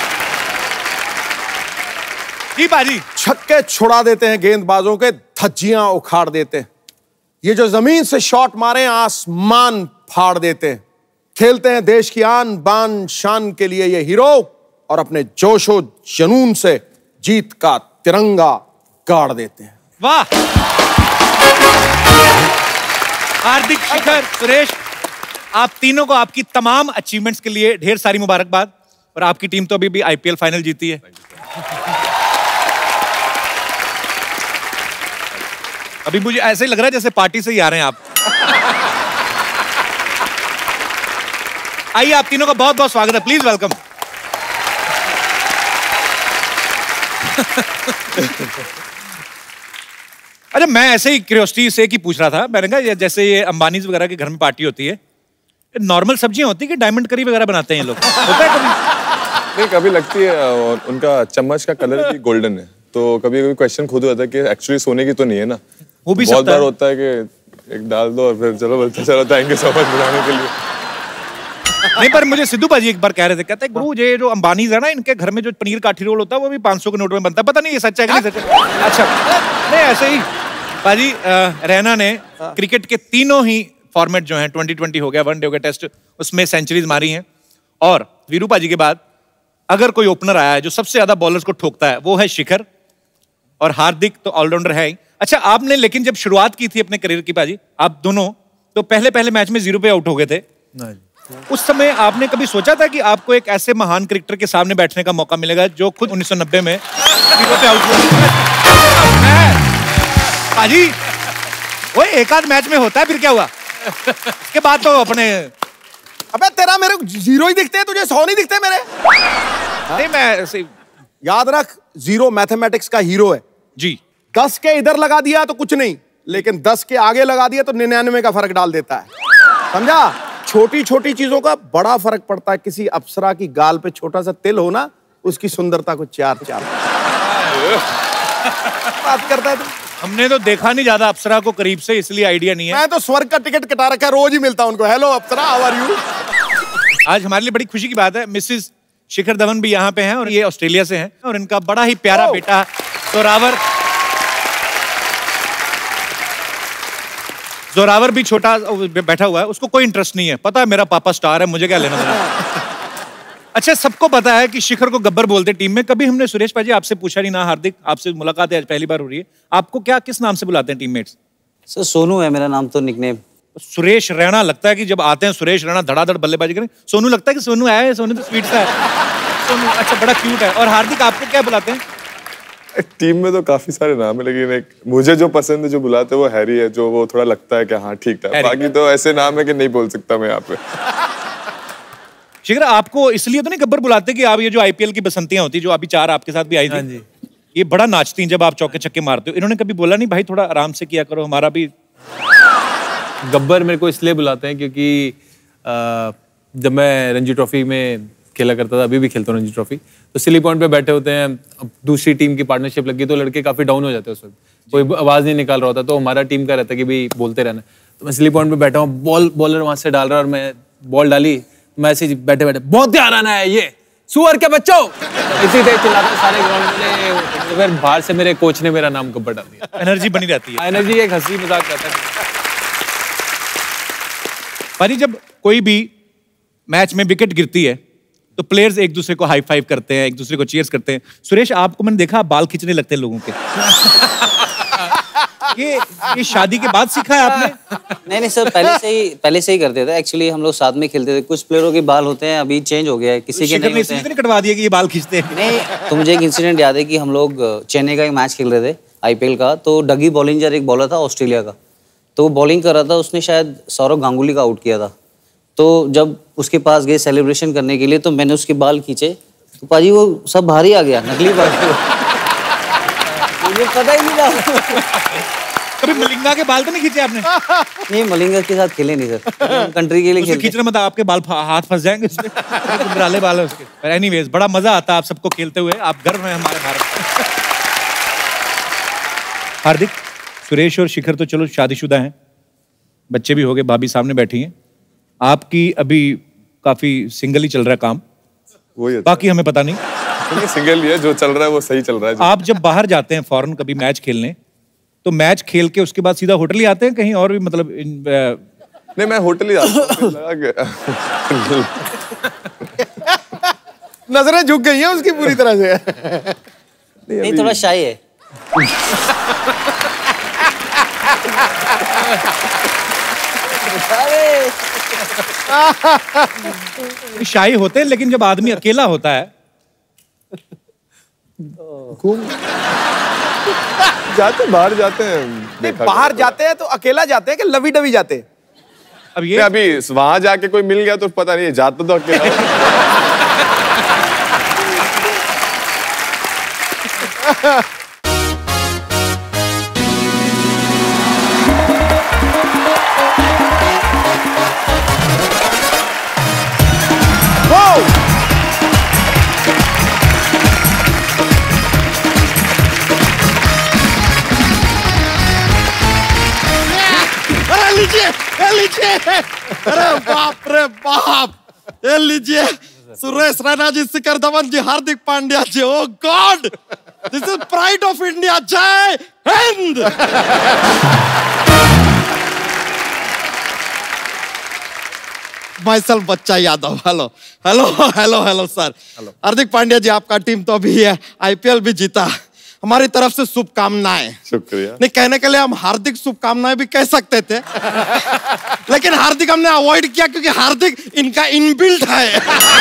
जी बाजी। छक्के छुड़ा देते हैं, गेंदबाजों के धज्जियां उखाड़ देते हैं। ये जो जमीन से शॉट मारे आसमान फाड़ देते हैं। खेलते हैं देश की आन बान शान के लिए ये हीरो, और अपने जोशो जुनून से जीत का तिरंगा गाड़ देते हैं। वाह। हार्दिक, शिखर, सुरेश, आप तीनों को आपकी तमाम अचीवमेंट्स के लिए ढेर सारी मुबारकबाद। और आपकी टीम तो अभी भी आईपीएल फाइनल जीती है। अभी मुझे ऐसे ही लग रहा है जैसे पार्टी से ही आ रहे हैं आप। आइए, आप तीनों का बहुत बहुत स्वागत है, प्लीज वेलकम। अरे मैं ऐसे ही क्यूरियोसिटी से की पूछ रहा था। मैंने कहा जैसे ये अंबानी वगैरह के घर में पार्टी होती है, नॉर्मल सब्जियां होती है कि डायमंड करी वगैरह बनाते हैं ये लोग? होता है कभी? नहीं, कभी लगती है। और उनका चम्मच का कलर भी गोल्डन है, तो कभी कभी क्वेश्चन खुद होता है कि एक्चुअली सोने की तो नहीं है ना। वो भी बहुत बार होता है कि एक डाल दो और फिर चलो बोलते चलो थैंक यू सो मच बुलाने के लिए। नहीं, पर मुझे सिद्धू पाजी एक बार कह रहे थे, कहते गुरु ये जो अंबानी है ना, इनके घर में जो पनीर काठी रोल होता है वो भी 500 के नोट में बनता है। पता नहीं ये सच्चा है कि नहीं सच्चा। अच्छा, नहीं ऐसे ही पाजी, रैना ने क्रिकेट के तीनों ही फॉर्मेट जो हैं, 2020 हो गया, वनडे हो गया, टेस्ट, उसमें सेंचुरीज मारी हैं। और वीरू पाजी के बाद अगर कोई ओपनर आया है जो सबसे ज्यादा बॉलर्स को ठोकता है, वो है शिखर, और हार्दिक तो ऑलराउंडर है ही। अच्छा, आपने लेकिन जब शुरुआत की थी अपने करियर की पाजी, आप दोनों तो पहले मैच में 0 पे आउट हो गए थे। उस समय आपने कभी सोचा था कि आपको एक ऐसे महान क्रिकेटर के सामने बैठने का मौका मिलेगा जो खुद 1990 में 0 पे आउट हुआ? पाजी, वो एक आध मैच में होता है, फिर क्या हुआ? उसके बाद तो अपने अबे तेरा मेरे को 0 ही दिखते हैं, तुझे 100 नहीं दिखते मेरे? नहीं मैं ऐसे याद रख, 0 मैथमेटिक्स का हीरो है जी। 10 के इधर लगा दिया तो कुछ नहीं, लेकिन 10 के आगे लगा दिया तो 99 का फर्क डाल देता है, समझा? छोटी छोटी चीजों का बड़ा फर्क पड़ता है। किसी अप्सरा की गाल पे छोटा सा तिल हो ना, उसकी सुंदरता को 4 बात करता है तू। हमने तो देखा नहीं ज्यादा अप्सरा को करीब से, इसलिए आइडिया नहीं है। मैं तो स्वर्ग का टिकट कटा रखा है, रोज ही मिलता हूं उनको। Hello Apsara, how are you? आज हमारे लिए बड़ी खुशी की बात है, मिसेस शिखर धवन भी यहाँ पे हैं और ये ऑस्ट्रेलिया से हैं और इनका बड़ा ही प्यारा बेटा जोरावर भी छोटा बैठा हुआ है। उसको कोई इंटरेस्ट नहीं है, पता है मेरा पापा स्टार है, मुझे क्या लेना देना। अच्छा, सबको पता है कि शिखर को गब्बर बोलते टीम में। कभी हमने सुरेश भाई आपसे पूछा नहीं ना, हार्दिक आपसे मुलाकात है आज पहली बार हो रही है, आपको क्या किस नाम से बुलाते हैं टीममेट्स? सर सोनू है मेरा नाम, तो निकनेम सुरेश रैना। लगता है कि जब आते हैं सुरेश रैना धड़ाधड़ बल्लेबाजी करें। सोनू लगता है कि सोनू आया है, सोनू तो स्वीट सा है। सोनू अच्छा, बड़ा क्यूट है। और हार्दिक आपको क्या बुलाते हैं? टीम में तो काफी सारे नाम है, लेकिन एक मुझे जो पसंद है, जो बुलाते हैं वो हैरी है, जो वो थोड़ा लगता है कि हाँ ठीक है। बाकी तो ऐसे नाम है कि नहीं बोल सकता मैं यहाँ पे। शिखर, आपको इसलिए तो नहीं गब्बर बुलाते कि आप ये जो आईपीएल की बसंतियां होती जो अभी 4 आपके साथ भी आई थी, ये बड़ा नाचती हैं जब आप चौके छक्के मारते हो, इन्होंने कभी बोला नहीं भाई थोड़ा आराम से किया करो, हमारा भी? गब्बर मेरे को इसलिए बुलाते हैं क्योंकि जब मैं रणजी ट्रॉफी में खेला करता था, अभी भी खेलता हूँ रणजी ट्रॉफी, तो सिली पॉइंट पे बैठे होते हैं, अब दूसरी टीम की पार्टनरशिप लगी तो लड़के काफी डाउन हो जाते हैं उस वक्त, कोई आवाज नहीं निकाल रहा होता, तो हमारा टीम का रहता है कि भाई बोलते रहना। तो मैं सिली पॉइंट पे बैठा हूँ, बॉलर वहां से डाल रहा है और मैं बॉल डाली, मैं ऐसे बैठे बैठे बहुत ध्यान आना है, ये सुअर के बच्चों इसी तरह चिल्लाते सारे ग्राउंड में। तो फिर बाहर से मेरे कोच ने मेरा नाम गब्बर डाल दिया। एनर्जी बनी रहती है। एनर्जी एक हंसी मजाक रहता है। पाजी, जब कोई भी मैच में विकेट गिरती है तो प्लेयर्स एक दूसरे को हाई फाइव करते हैं, एक दूसरे को चीयर्स करते हैं। सुरेश, आपको मैंने देखा आप बाल खींचने लगते हैं लोगों के। ये शादी के बाद सीखा है आपने? नहीं सर, पहले से ही करते थे। एक्चुअली हम लोग साथ में खेलते थे। कुछ प्लेयरों के बाल होते हैं, अभी चेंज हो गया है, किसी के नहीं होते हैं। कटवा दिया कि ये बाल खींचते हैं? नहीं, तो मुझे एक इंसिडेंट याद है कि हम लोग चेन्नई का एक मैच खेल रहे थे आईपीएल का, तो डगी बॉलिंजर एक बॉलर था ऑस्ट्रेलिया का, तो वो बॉलिंग कर रहा था, उसने शायद सौरव गांगुली का आउट किया था। तो जब उसके पास गए सेलिब्रेशन करने के लिए, तो मैंने उसके बाल खींचे, तो पाजी वो सब बाहर ही आ गया, नकली बाल। मुझे पता ही नहीं था। कभी मलिंगा के बाल तो नहीं खींचे आपने? नहीं, मलिंगा के साथ खेले नहीं सर, कंट्री के लिए खेले। खींचना मतलब आपके बाल हाथ फंस जाएंगे उसमें, गुंडराले बाल है उसके। एनीवेज, बड़ा मजा आता है आप सबको खेलते हुए, आप गर्व हैं हमारे भारत। हार्दिक, सुरेश और शिखर तो चलो शादीशुदा हैं, बच्चे भी हो गए, भाभी सामने बैठी हैं, आपकी अभी काफी सिंगल ही चल रहा है काम, वही बाकी हमें पता नहीं। सिंगल ही है, जो चल रहा है वो सही चल रहा है। आप जब बाहर जाते हैं फॉरेन कभी मैच खेलने, तो मैच खेल के उसके बाद सीधा होटल ही आते हैं, कहीं और भी मतलब नहीं, मैं होटल ही आता हूं। नजरें झुक गई हैं उसकी पूरी तरह से। नहीं, थोड़ा शाय है। शाही होते हैं, लेकिन जब आदमी अकेला होता है बाहर जाते हैं, बाहर जाते हैं तो अकेला जाते हैं कि लवी डवी जाते हैं? अब ये अभी वहां जाके कोई मिल गया तो पता नहीं, जाते तो अकेला। लीजिए, अरे बाप रे बाप, ये लीजिए Suresh Raina ji, Shikhar Dhawan ji, Hardik Pandya ji. Oh God, this is pride of India. जय हिंद। माइसेल्फ बच्चा Yadav. Hello hello hello hello sir. Hardik Pandya ji, आपका टीम तो अभी है आईपीएल भी जीता, हमारी तरफ से शुभकामनाएं। शुक्रिया। नहीं, कहने के लिए हम हार्दिक शुभकामनाएं भी कह सकते थे, लेकिन हार्दिक हमने अवॉइड किया क्योंकि हार्दिक इनका इनबिल्ट है।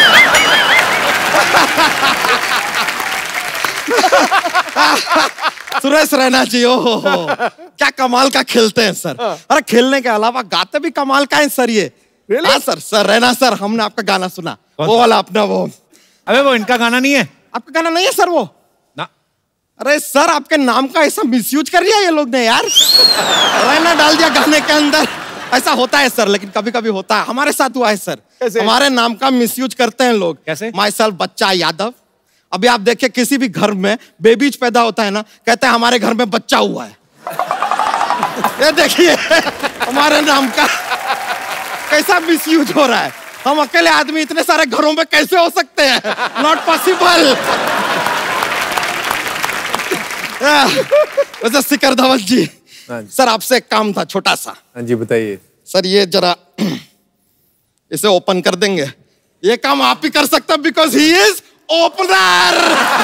सुरेश रैना जी, ओहो क्या कमाल का खेलते हैं सर। अरे खेलने के अलावा गाते भी कमाल का है सर। ये Really? हाँ सर, सर रहना सर, हमने आपका गाना सुना, वो वाला अपना वो। अबे वो इनका गाना नहीं है। आपका गाना नहीं है सर वो? ना। अरे सर, आपके नाम का ऐसा मिसयूज कर लिया ये लोग ने यार। रहना डाल दिया गाने के अंदर। ऐसा होता है सर, लेकिन कभी कभी होता है, हमारे साथ हुआ है सर। कैसे? हमारे नाम का मिसयूज करते हैं लोग। कैसे? माई सेल्फ बच्चा यादव। अभी आप देखिए, किसी भी घर में बेबीज पैदा होता है ना, कहते हैं हमारे घर में बच्चा हुआ है। ये देखिए हमारे नाम का कैसा मिसयूज हो रहा है। हम अकेले आदमी इतने सारे घरों में कैसे हो सकते हैं? Not possible. वैसे शिखर धवन जी, सर आपसे एक काम था छोटा सा। हाँ जी बताइए। सर ये जरा इसे ओपन कर देंगे? ये काम आप ही कर सकते हैं, because he is opener.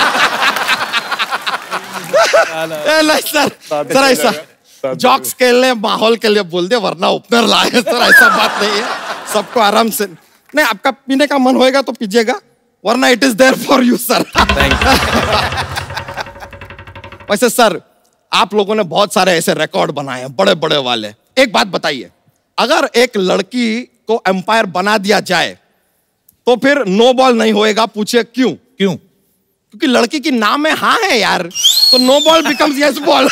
Sir ऐसा जॉक्स के लिए, माहौल के लिए बोल दिया, वरना ओपनर लाए सर, ऐसा बात नहीं है। सबको आराम से, नहीं आपका पीने का मन होएगा तो पीजिएगा, वरना it is there for you sir. वैसे सर, आप लोगों ने बहुत सारे ऐसे रिकॉर्ड बनाए हैं, बड़े बड़े वाले। एक बात बताइए, अगर एक लड़की को एम्पायर बना दिया जाए तो फिर नो बॉल नहीं होएगा? पूछिए क्यों? क्यों? क्योंकि लड़की की नाम में हाँ है यार, तो no ball becomes yes ball.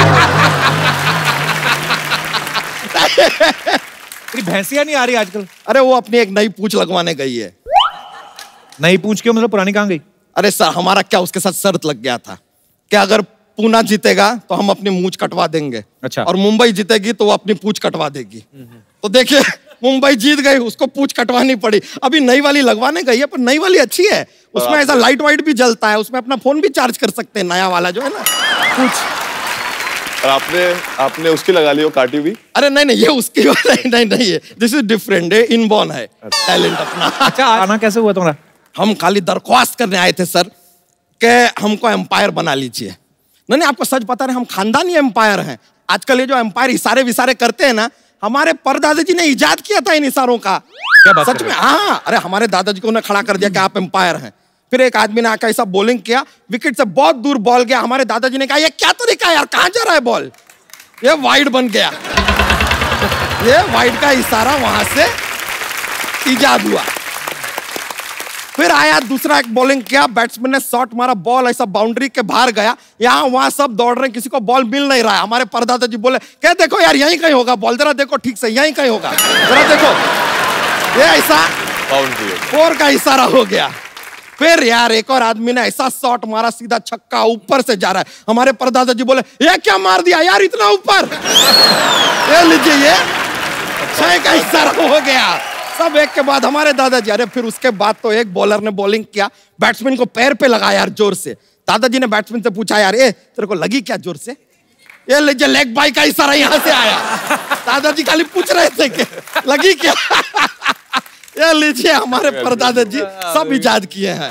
तेरी भैंसियां नहीं आ रही आजकल? अरे वो अपनी एक नई पूंछ लगवाने गई है। नई पूंछ क्यों, मतलब पुरानी कहाँ गई? अरे सर, हमारा क्या उसके साथ शर्त लग गया था कि अगर पूना जीतेगा तो हम अपनी मूंछ कटवा देंगे। अच्छा। और मुंबई जीतेगी तो वो अपनी पूंछ कटवा देगी। तो देखिए, मुंबई जीत गई, उसको पूंछ कटवानी पड़ी। अभी नई वाली लगवाने गई है, पर नई वाली अच्छी है, उसमें ऐसा लाइट वाइट भी जलता है, उसमें अपना फोन भी चार्ज कर सकते हैं, नया वाला जो है ना पूंछ। और आपने उसकी लगा ली, वो काटी हुई? अरे नहीं, ये उसकी नहीं है, दिस इज डिफरेंट, इनबॉर्न है टैलेंट अपना। अच्छा, आना कैसे हुआ तुम्हारा? हम खाली दरख्वास्त करने आए थे सर कि हमको एम्पायर बना लीजिए। नहीं, आपको सच पता नहीं, हम खानदानी एम्पायर हैं। आजकल ये जो एम्पायर इशारे विसारे करते हैं ना, हमारे परदादा जी ने इजाद किया था इन इशारों का। क्या बात सच में? हाँ, अरे हमारे दादाजी को उन्हें खड़ा कर दिया कि आप एम्पायर हैं। फिर एक आदमी ने आकर ऐसा बॉलिंग किया, विकेट से बहुत दूर बॉल गया। हमारे दादाजी ने कहा, ये क्या तरीका है यार, कहां जा रहा है बॉल? ये वाइड बन गया। ये वाइड का इशारा वहां से इजाद हुआ। फिर आया दूसरा, एक बॉलिंग किया, बैट्समैन ने शॉट मारा, बॉल ऐसा बाउंड्री के बाहर गया। यहाँ वहां सब दौड़ रहे हैं, किसी को बॉल मिल नहीं रहा है। हमारे परदादा जी बोले, क्या देखो यार, यहीं कहीं होगा बॉल, जरा देखो ठीक से, यहीं कहीं होगा, जरा देखो। ये ऐसा बाउंड्री 4 का इशारा हो गया। फिर यार एक और आदमी ने ऐसा शॉट मारा, सीधा छक्का, ऊपर से जा रहा है। हमारे परदादा जी बोले, ये क्या मार दिया यार इतना ऊपर? ये लीजिए, ये 6 का इशारा हो गया। सब एक के बाद हमारे दादाजी। अरे फिर उसके बाद तो एक बॉलर ने बॉलिंग किया, बैट्समैन को पैर पे लगाया यार जोर से। दादाजी ने बैट्समैन से पूछा, यार ए तेरे को लगी क्या जोर से? ये लीजिए, लेग बाई का इशारा यहाँ से आया। दादाजी खाली पूछ रहे थे कि लगी क्या? ये लीजिए, हमारे परदादा जी सब इजाद किए हैं।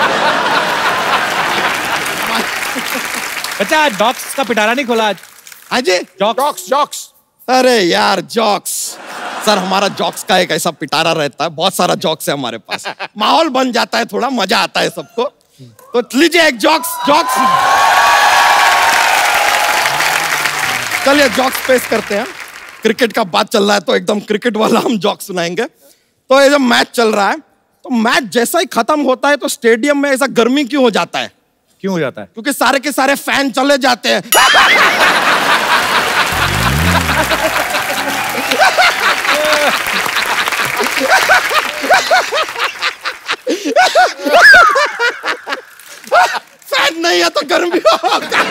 अच्छा, डॉक्स का पिटारा नहीं खोला आज? हाँ जी, जॉक्स। अरे यार जॉक्स, सर हमारा जॉक्स का एक ऐसा पिटारा रहता है, बहुत सारा जॉक्स है हमारे पास, माहौल बन जाता है, थोड़ा मजा आता है सबको। तो लीजिए एक जॉक्स। चलिए जॉक्स पेश करते हैं। क्रिकेट का बात चल रहा है तो एकदम क्रिकेट वाला हम जॉक्स सुनाएंगे। तो ये जब मैच चल रहा है, तो मैच जैसा ही खत्म होता है तो स्टेडियम में ऐसा गर्मी क्यों हो जाता है? क्यों हो जाता है? क्योंकि सारे के सारे फैन चले जाते हैं। फैन नहीं है तो गर्मी होगा।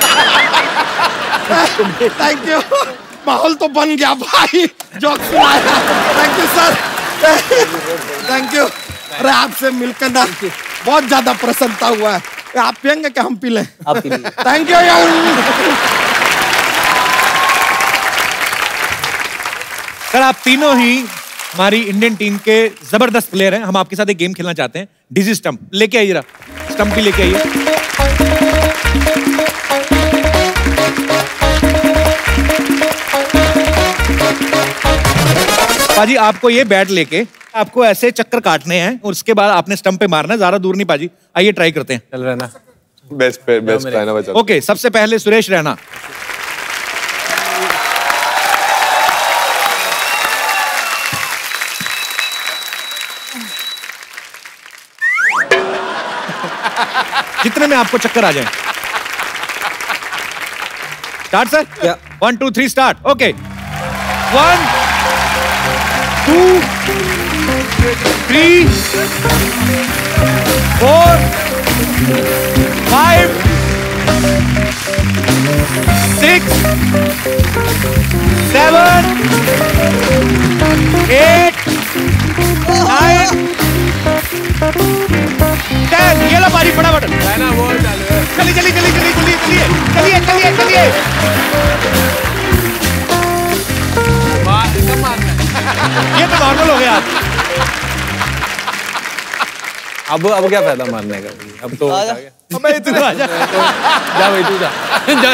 थैंक यू, माहौल तो बन गया भाई, जोक सुनाया। Thank you sir, thank you. अरे आपसे मिलकर ना बहुत ज्यादा प्रसन्नता हुआ है। आप पियेंगे क्या हम पी लें? आप पी लीजिए। थैंक यू यार। सर आप तीनों ही हमारी इंडियन टीम के जबरदस्त प्लेयर हैं। हम आपके साथ एक गेम खेलना चाहते हैं, डिजी स्टंप। लेके आइए जरा, स्टंप भी लेके आइए। पाजी आपको ये बैट लेके आपको ऐसे चक्कर काटने हैं और उसके बाद आपने स्टंप पे मारना है, ज्यादा दूर नहीं पाजी। आइए ट्राई करते हैं। चल रहा है ना, बेस्ट रहना बचा। ओके, सबसे पहले सुरेश रैना। जितने में आपको चक्कर आ जाए। Start sir? 1 2 3 स्टार्ट। ओके 1 2 3 4 5 6 7 8 9 10। ये लो बारी फटाफट। चलिए चलिए चलिए चलिए चलिए चलिए चलिए चलिए चलिए। ये तो नॉर्मल हो गया। अब क्या फायदा मारने का? अब तो मैं इतना जा भाई तू जा जा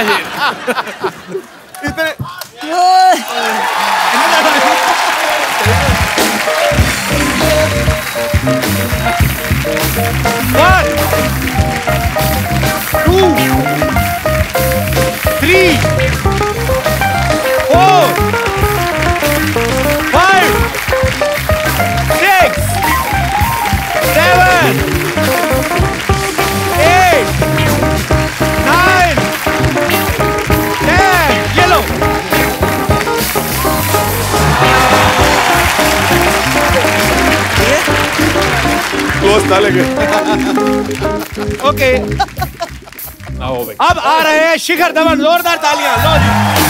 इतने 1 2 3 4 5 6 7 8 9 10। ये लो। क्लोज था लेकिन। ओके अब आ रहे हैं शिखर धवन। जोरदार तालियां। लो जी।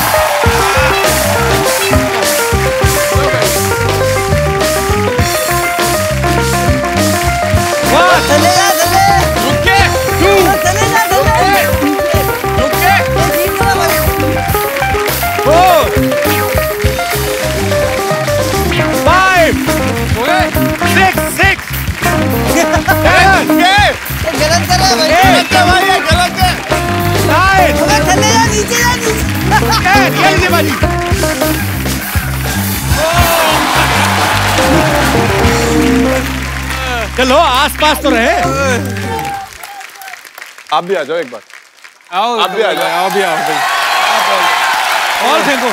चलो आसपास तो रहे। आप भी आ जाओ एक बार। आओ आप भी आ जाओ। आओ भी आओ भाई। बॉल फेंको।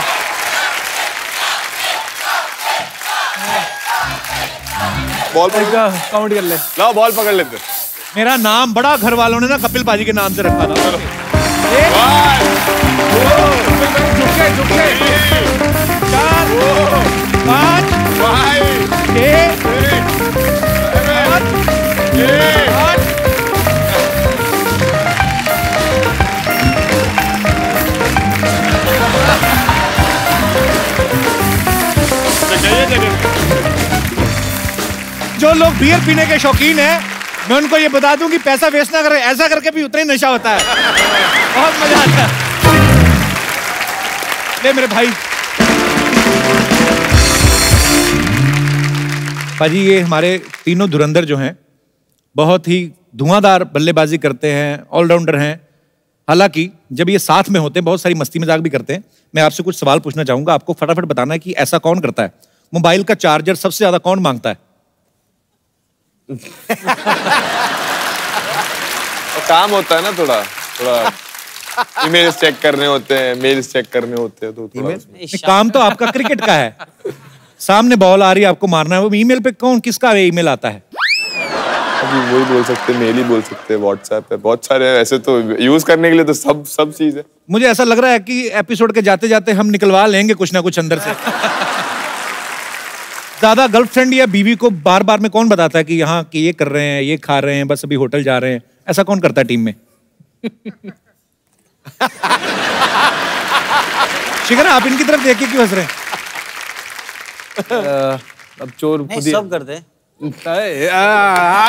बॉल काउंट कर ले। लाओ बॉल पकड़ लेते। मेरा नाम बड़ा घर वालों ने ना कपिल पाजी के नाम से रखा था। झुके झुके 4 5 6 जो लोग बियर पीने के शौकीन हैं, मैं उनको ये बता दूं कि पैसा वेस्ट ना करें। ऐसा करके भी उतना ही नशा होता है। बहुत मजा आता है। ले मेरे भाई। पाजी ये हमारे तीनों धुरंधर जो हैं बहुत ही धुआंधार बल्लेबाजी करते हैं, ऑलराउंडर हैं। हालांकि जब ये साथ में होते हैं बहुत सारी मस्ती मजाक भी करते हैं। मैं आपसे कुछ सवाल पूछना चाहूंगा, आपको फटाफट बताना है कि ऐसा कौन करता है। मोबाइल का चार्जर सबसे ज्यादा कौन मांगता है? काम होता है ना थोड़ा ईमेल्स चेक करने होते हैं, मेल्स चेक करने होते हैं, तो थोड़ा काम तो आपका क्रिकेट का है। सामने बॉल आ रही है, आपको मारना है। वो ईमेल पे कौन किसका ईमेल आता है? अभी वही बोल सकते हैं, मेल ही बोल सकते हैं, व्हाट्सएप है, बहुत सारे हैं। ऐसे तो यूज करने के लिए तो सब चीज है। मुझे ऐसा लग रहा है कि एपिसोड के जाते जाते हम निकलवा लेंगे कुछ ना कुछ अंदर से। ज्यादा गर्लफ्रेंड या बीवी को बार बार में कौन बताता है कि यहाँ कि ये कर रहे हैं, ये खा रहे हैं, बस अभी होटल जा रहे हैं? ऐसा कौन करता है टीम में? शिखर आप इनकी तरफ देख के क्यों हंस रहे हैं? अब चोर खुद ही सब करते हैं। आ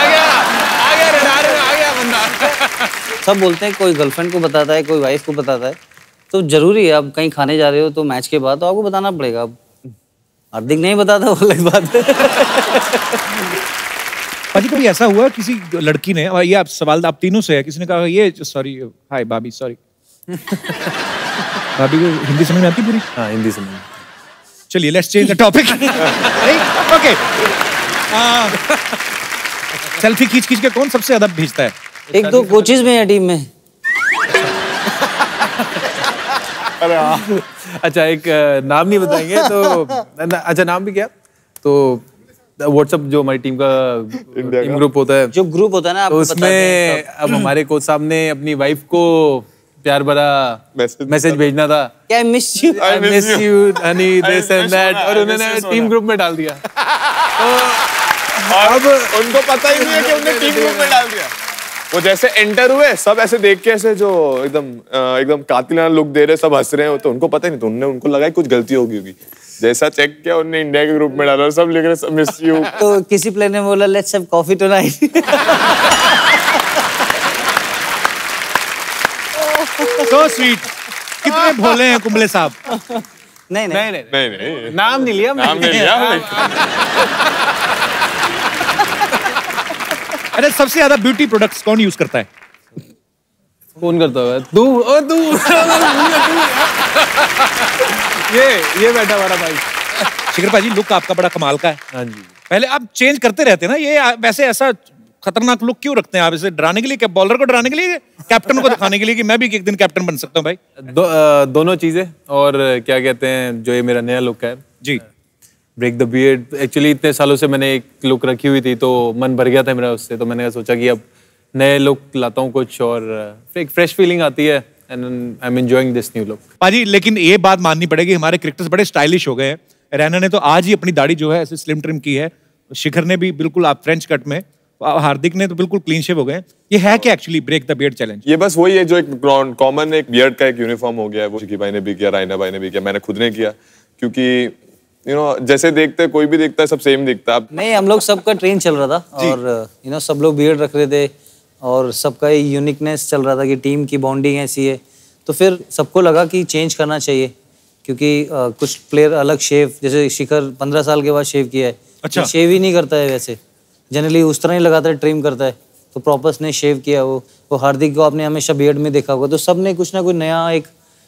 गया बंदा। सब बोलते हैं, कोई गर्लफ्रेंड को बताता है, कोई वाइफ को बताता है। तो जरूरी है, अब कहीं खाने जा रहे हो तो मैच के बाद तो आपको बताना पड़ेगा। अब हार्दिक नहीं बताता, वो अलग बात है। पाजी कभी ऐसा हुआ किसी लड़की ने, और ये आप सवाल आप तीनों से है, किसी ने कहा ये सॉरी हाय भाभी सॉरी। भाभी को हिंदी समझ में आती पूरी? हाँ हिंदी समझ में। चलिए let's change the topic. Okay selfie खींच खींच के कौन सबसे ज्यादा भेजता है? एक दो कोचेज में है टीम में। अरे अच्छा एक नाम नहीं बताएंगे तो अच्छा नाम भी क्या तो व्हाट्सएप जो हमारी टीम का टीम ग्रुप होता है, जो ग्रुप होता है ना, तो उसमें अब हमारे कोच साहब ने अपनी वाइफ को प्यार भरा मैसेज भेजना था, क्या miss you honey, this and that, और उन्होंने टीम ग्रुप में डाल दिया। अब उनको पता ही नहीं है कि उन्होंने टीम ग्रुप में डाल दिया। वो जैसे एंटर हुए, सब ऐसे देख के ऐसे जो एकदम कातिलाना लुक दे रहे, सब हंस रहे हैं, तो उनको पता ही नहीं, तो उनको लगा कुछ गलती होगी। जैसा चेक किया उन्होंने इंडिया के ग्रुप में डाला, सब लिख रहे मिस यू। तो किसी प्लेयर ने बोला let's have coffee tonight. So sweet। कितने भोले हैं कुंबले साहब। नहीं, नाम नहीं लिया, अरे सबसे ज्यादा ब्यूटी प्रोडक्ट्स कौन यूज करता है? कौन करता है? तू ये बैठा हमारा भाई। शिखर भाजी, लुक आपका बड़ा कमाल का है। हाँ जी। पहले आप चेंज करते रहते हैं ना, ये वैसे ऐसा खतरनाक लुक क्यों रखते हैं आप? इसे डराने के लिए क्या, बॉलर को डराने के लिए, कैप्टन को दिखाने के लिए कि मैं भी एक दिन कैप्टन बन सकता हूँ भाई? दोनों चीजें। और क्या कहते हैं, जो ये मेरा नया लुक है जी, ब्रेक द बियर्ड, एक्चुअली इतने सालों से मैंने एक लुक रखी हुई थी, तो मन भर गया था मेरा उससे, तो मैंने सोचा कि अब नए लुक लाता हूँ कुछ, और एक फ्रेश फीलिंग आती है, and I am enjoying this new look. पाजी, लेकिन ये बात माननी पड़ेगी, हमारे क्रिकेटर्स बड़े स्टाइलिश हो गए हैं। रैना ने तो आज ही अपनी दाढ़ी जो है ऐसे स्लिम ट्रिम की है, शिखर ने भी बिल्कुल आप फ्रेंच कट में, हार्दिक ने तो बिल्कुल क्लीन शेव हो गए। ये है क्या actually break the beard challenge? ये बस वही है जो एक कॉमन एक बियर्ड का एक यूनिफॉर्म हो गया है, वो शिकी भाई ने भी किया, रायना भाई ने भी किया, मैंने खुद ने किया, क्योंकि जैसे देखते कोई भी देखता है सब सेम दिखता है। नहीं, हम लोग सबका ट्रेन चल रहा था, और सब लोग बियर्ड रख रहे थे, और सबका यूनिकनेस चल रहा था कि टीम की बॉन्डिंग ऐसी है, तो फिर सबको लगा कि चेंज करना चाहिए, क्योंकि कुछ प्लेयर अलग शेव, जैसे शिखर 15 साल के बाद शेव किया है। अच्छा। शेव ही नहीं करता है वैसे, जनरली उस तरह ही लगाता है, ट्रिम करता है, तो प्रॉपर्स ने शेव किया। वो हार्दिक को आपने हमेशा बियर्ड में देखा होगा, तो सब ने कुछ ना कुछ नया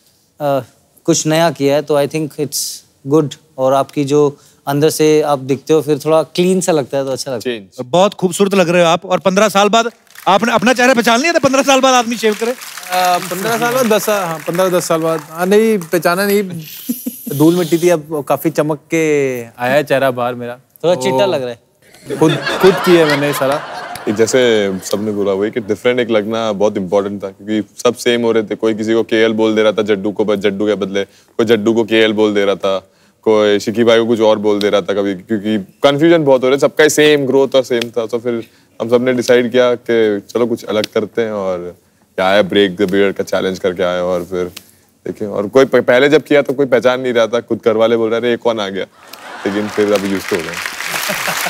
कुछ नया किया है, तो आई थिंक इट्स गुड। और आपकी जो अंदर से आप दिखते हो, फिर थोड़ा क्लीन सा लगता है, तो अच्छा लगता है। बहुत खूबसूरत लग रहे हो आप। और 15 साल बाद आपने अपना चेहरा पहचान लिया था? 15 साल बाद आदमी शेव करे? 15 साल बाद 10 साल बाद नहीं पहचाना, नहीं धूल मिट्टी थी, अब काफी चमक के आया है चेहरा बाहर मेरा, थोड़ा चिट्टा लग रहा है। खुद किया मैंने सारा। जैसे सबने बोला वही कि डिफरेंट एक लगना बहुत इंपॉर्टेंट था, क्योंकि सब सेम हो रहे थे। कोई किसी को केएल बोल दे रहा था जड्डू को, जड्डू के बदले कोई जड्डू को केएल बोल दे रहा था, कोई शिकी भाई को कुछ और बोल दे रहा था कभी, क्योंकि कंफ्यूजन बहुत हो रहा है। सबका सेम ग्रोथ और सेम था, तो फिर हम सब ने डिसाइड किया कि चलो कुछ अलग करते हैं, और क्या आया ब्रेक द बियर्ड का चैलेंज करके आए। और फिर देखें, और कोई पहले जब किया तो कोई पहचान नहीं रहा था, खुद घर वाले बोल रहे थे ये कौन आ गया, लेकिन फिर अभी यूज्ड हो गए।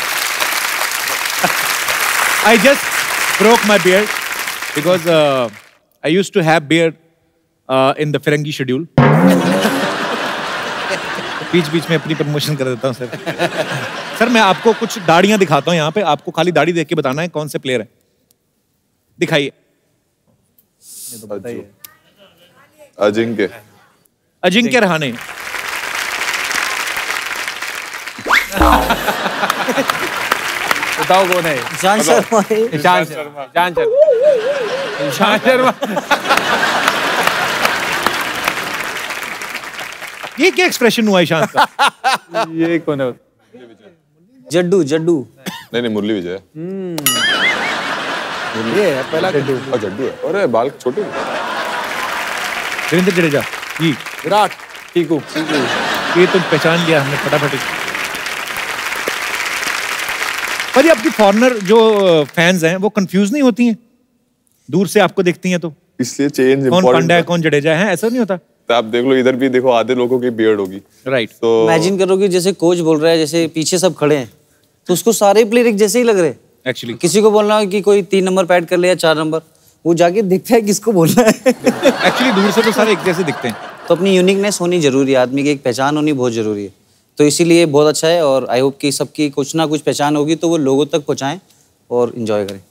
I just broke my beard because I used to have beard in the Ferengi schedule. बीच में अपनी प्रमोशन कर देता हूँ सर। सर मैं आपको कुछ दाढ़ियां दिखाता हूँ यहाँ पे, आपको खाली दाढ़ी देख के बताना है कौन से प्लेयर है। दिखाइए। अजिंक्य रहाणे। बताओ कौन है? ईशान शर्मा। ये क्या एक्सप्रेशन हुआ ईशान का? ये कौन है? जड्डू। नहीं मुरली विजय। ये है पहला जड्डू। जड्डू है, अरे बाल छोटे। वीरेंद्र जडेजा जी। विराट। टीकू। ये तो पहचान लिया हमने फटाफट। पर ये आपकी फॉरेनर जो फैंस हैं वो कंफ्यूज नहीं होती हैं दूर से आपको देखती हैं तो? इसलिए चेंज कौन पांड्या है कौन जडेजा है, ऐसा नहीं होता? तो आप देख लो, इधर भी देखो, आधे लोगों की बियर्ड होगी। राइट। तो इमेजिन करो कि जैसे कोच बोल रहा है, जैसे पीछे सब खड़े हैं, तो उसको सारे प्लेयर एक जैसे ही लग रहे हैं। एक्चुअली किसी को बोलना है कि कोई 3 नंबर पैड कर ले या 4 नंबर, वो जाके दिखता है किसको बोलना है। एक्चुअली दूर से तो सारे एक जैसे दिखते हैं। तो अपनी यूनिकनेस होनी जरूरी है, आदमी की एक पहचान होनी बहुत जरूरी है, तो इसीलिए बहुत अच्छा है। और आई होप कि सबकी कुछ ना कुछ पहचान होगी तो वो लोगों तक पहुंचाएं और एंजॉय करें।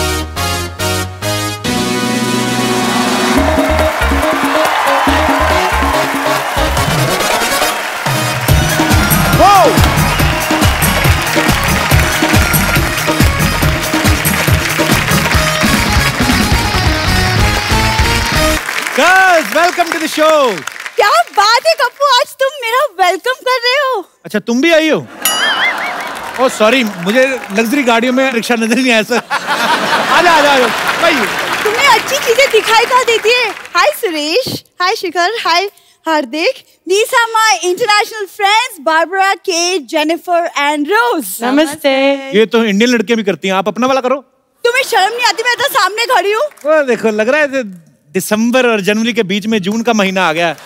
Welcome to the show. क्या बात है कप्पू, आज तुम मेरा वेलकम कर रहे हो। अच्छा तुम भी आई हो? ओ सॉरी, मुझे लग्जरी गाड़ियों में रिक्शा नजर नहीं आया सर। आजा आजा आजा भाई। तुम्हें अच्छी चीजें दिखाई कहाँ देती है? हाय सुरेश, हाय शिखर, हाय हार्दिक। These are my international friends, Barbara, Kate, Jennifer and Rose. नमस्ते। ये तो इंडियन लड़कियां भी करती हैं, आप अपना वाला करो। तुम्हें शर्म नहीं आती? मैं तो सामने खड़ी हूँ। वो देखो, लग रहा है दिसंबर और जनवरी के बीच में जून का महीना आ गया।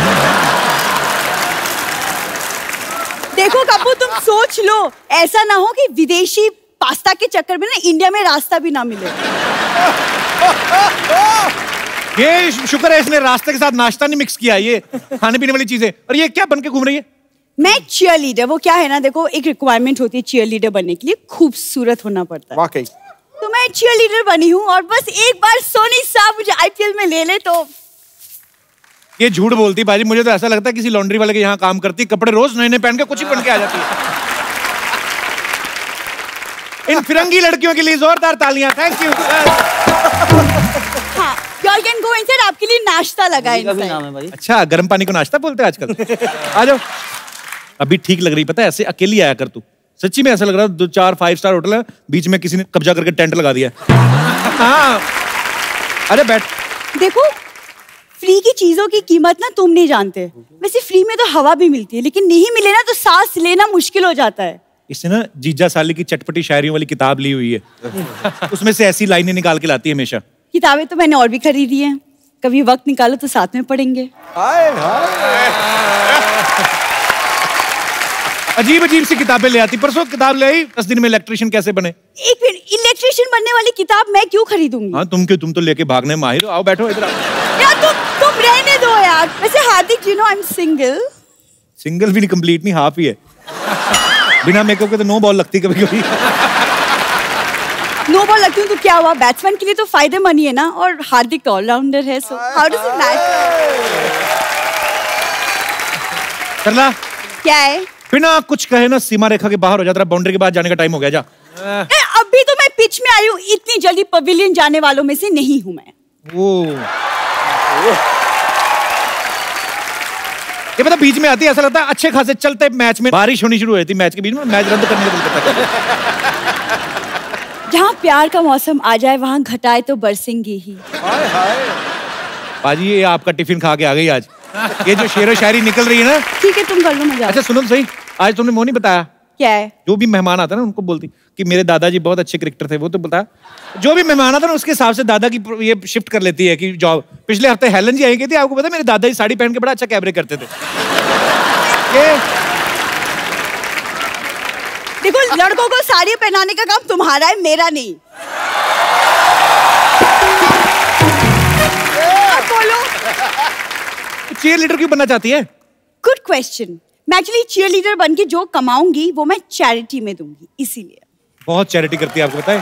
देखो कपूर, तुम सोच लो, ऐसा ना हो कि विदेशी पास्ता के चक्कर में ना इंडिया में रास्ता भी ना मिले। ये शुक्र है इसने रास्ते के साथ नाश्ता नहीं मिक्स किया, ये खाने पीने वाली चीजें। और ये क्या बन के घूम रही है? मैं चीयर लीडर, वो क्या है ना, देखो एक रिक्वायरमेंट होती है चीयर लीडर बनने के लिए, खूबसूरत होना पड़ता है। वाकई। तो मैं चीयर लीडर बनी हूँ और बस एक बार सोनी साहब मुझे आईपीएल में ले ले तो। ये झूठ बोलती बाजी, मुझे तो ऐसा लगता है किसी लॉन्ड्री वाले के यहाँ काम करती, कपड़े रोज नए नए पहन के कुछ ही पहन के आ जाती है। इन फिरंगी लड़कियों के लिए जोरदार तालियां। Thank you. हाँ, y'all can go inside, आपके लिए नाश्ता लगा है inside। अच्छा, गर्म पानी को नाश्ता बोलते हैं आजकल। आ जाओ। अभी ठीक लग रही, पता है, ऐसे अकेली आया कर तू। सच्ची में ऐसा लग रहा है 2-4 5 स्टार होटल है, बीच में किसी ने कब्जा करके टेंट लगा दिया। हाँ, अरे बैठ। देखो, फ्री की चीजों की कीमत ना तुम नहीं जानते। वैसे फ्री में तो हवा भी मिलती है, लेकिन नहीं मिले ना तो सांस लेना मुश्किल हो जाता है। इसने ना जीजा साली की चटपटी शायरियों वाली किताब ली हुई है। उसमें से ऐसी लाइनें निकाल के लाती है हमेशा। किताबें तो मैंने और भी खरीदी हैं, कभी वक्त निकालो तो साथ में पढ़ेंगे। अजीब अजीब सी किताबें ले आती। परसों किताब ले आई 10 दिन में इलेक्ट्रिशियन कैसे बने। एक मिनट, इलेक्ट्रिशियन बनने वाली किताब मैं क्यों खरीदूंगी? हाँ, तुम तो लेके भागने माहिर हो। आओ बैठो इधर। यार तुम रहने दो यार। वैसे Hardik, you know I am single. Single भी नहीं, कंप्लीट नहीं, हाफ ही है। बिना मेकअप के तो नो बॉल लगती कभी कभी। नो बॉल लगती हूँ तो क्या हुआ, बैट्समैन के लिए तो फायदेमंद ही है ना, और हार्दिक ऑलराउंडर है, so how does it matter? Sarla क्या है? बिना कुछ कहे ना सीमा रेखा के बाहर हो जा, तेरा बाउंड्री के बाद जाने का टाइम हो गया, जा। अभी तो मैं पिच में आई हूँ, इतनी जल्दी पवेलियन जाने वालों में से नहीं हूँ मैं। ये पता बीच में आती है, ऐसा लगता है अच्छे खासे चलते मैच में बारिश होनी शुरू हुई थी, मैच के बीच में मैच रद्द करने का दिल करता है। जहाँ प्यार का मौसम आ जाए वहाँ घटाए तो बरसेंगे ही। बाजी, ये आपका टिफिन खा के आ गई आज। ये जो शेरो शायरी निकल रही है ना। ठीक है, तुम कर लो मजा। अच्छा सुनो सही, आज तुमने वो नहीं बताया क्या है? जो भी मेहमान आता है ना उनको बोलती कि मेरे दादाजी बहुत अच्छे क्रिकेटर थे, वो तो बता। जो भी मेहमान आता है ना उसके हिसाब से दादा की ये शिफ्ट कर लेती है कि जॉब। पिछले हफ्ते हेलन जी आई थी, आपको पता है मेरे दादाजी साड़ी पहन के बड़ा अच्छा कैमरे करते थे। देखो, लड़कों को साड़ी पहनाने का काम तुम्हारा है, मेरा नहीं। बोलो, चीयर लीडर क्यों बनना चाहती है? Good question. मैं एक्चुअली चीयर लीडर बन के जो कमाऊंगी वो मैं चैरिटी में दूंगी, इसीलिए। बहुत चैरिटी करती है, आपको पता है।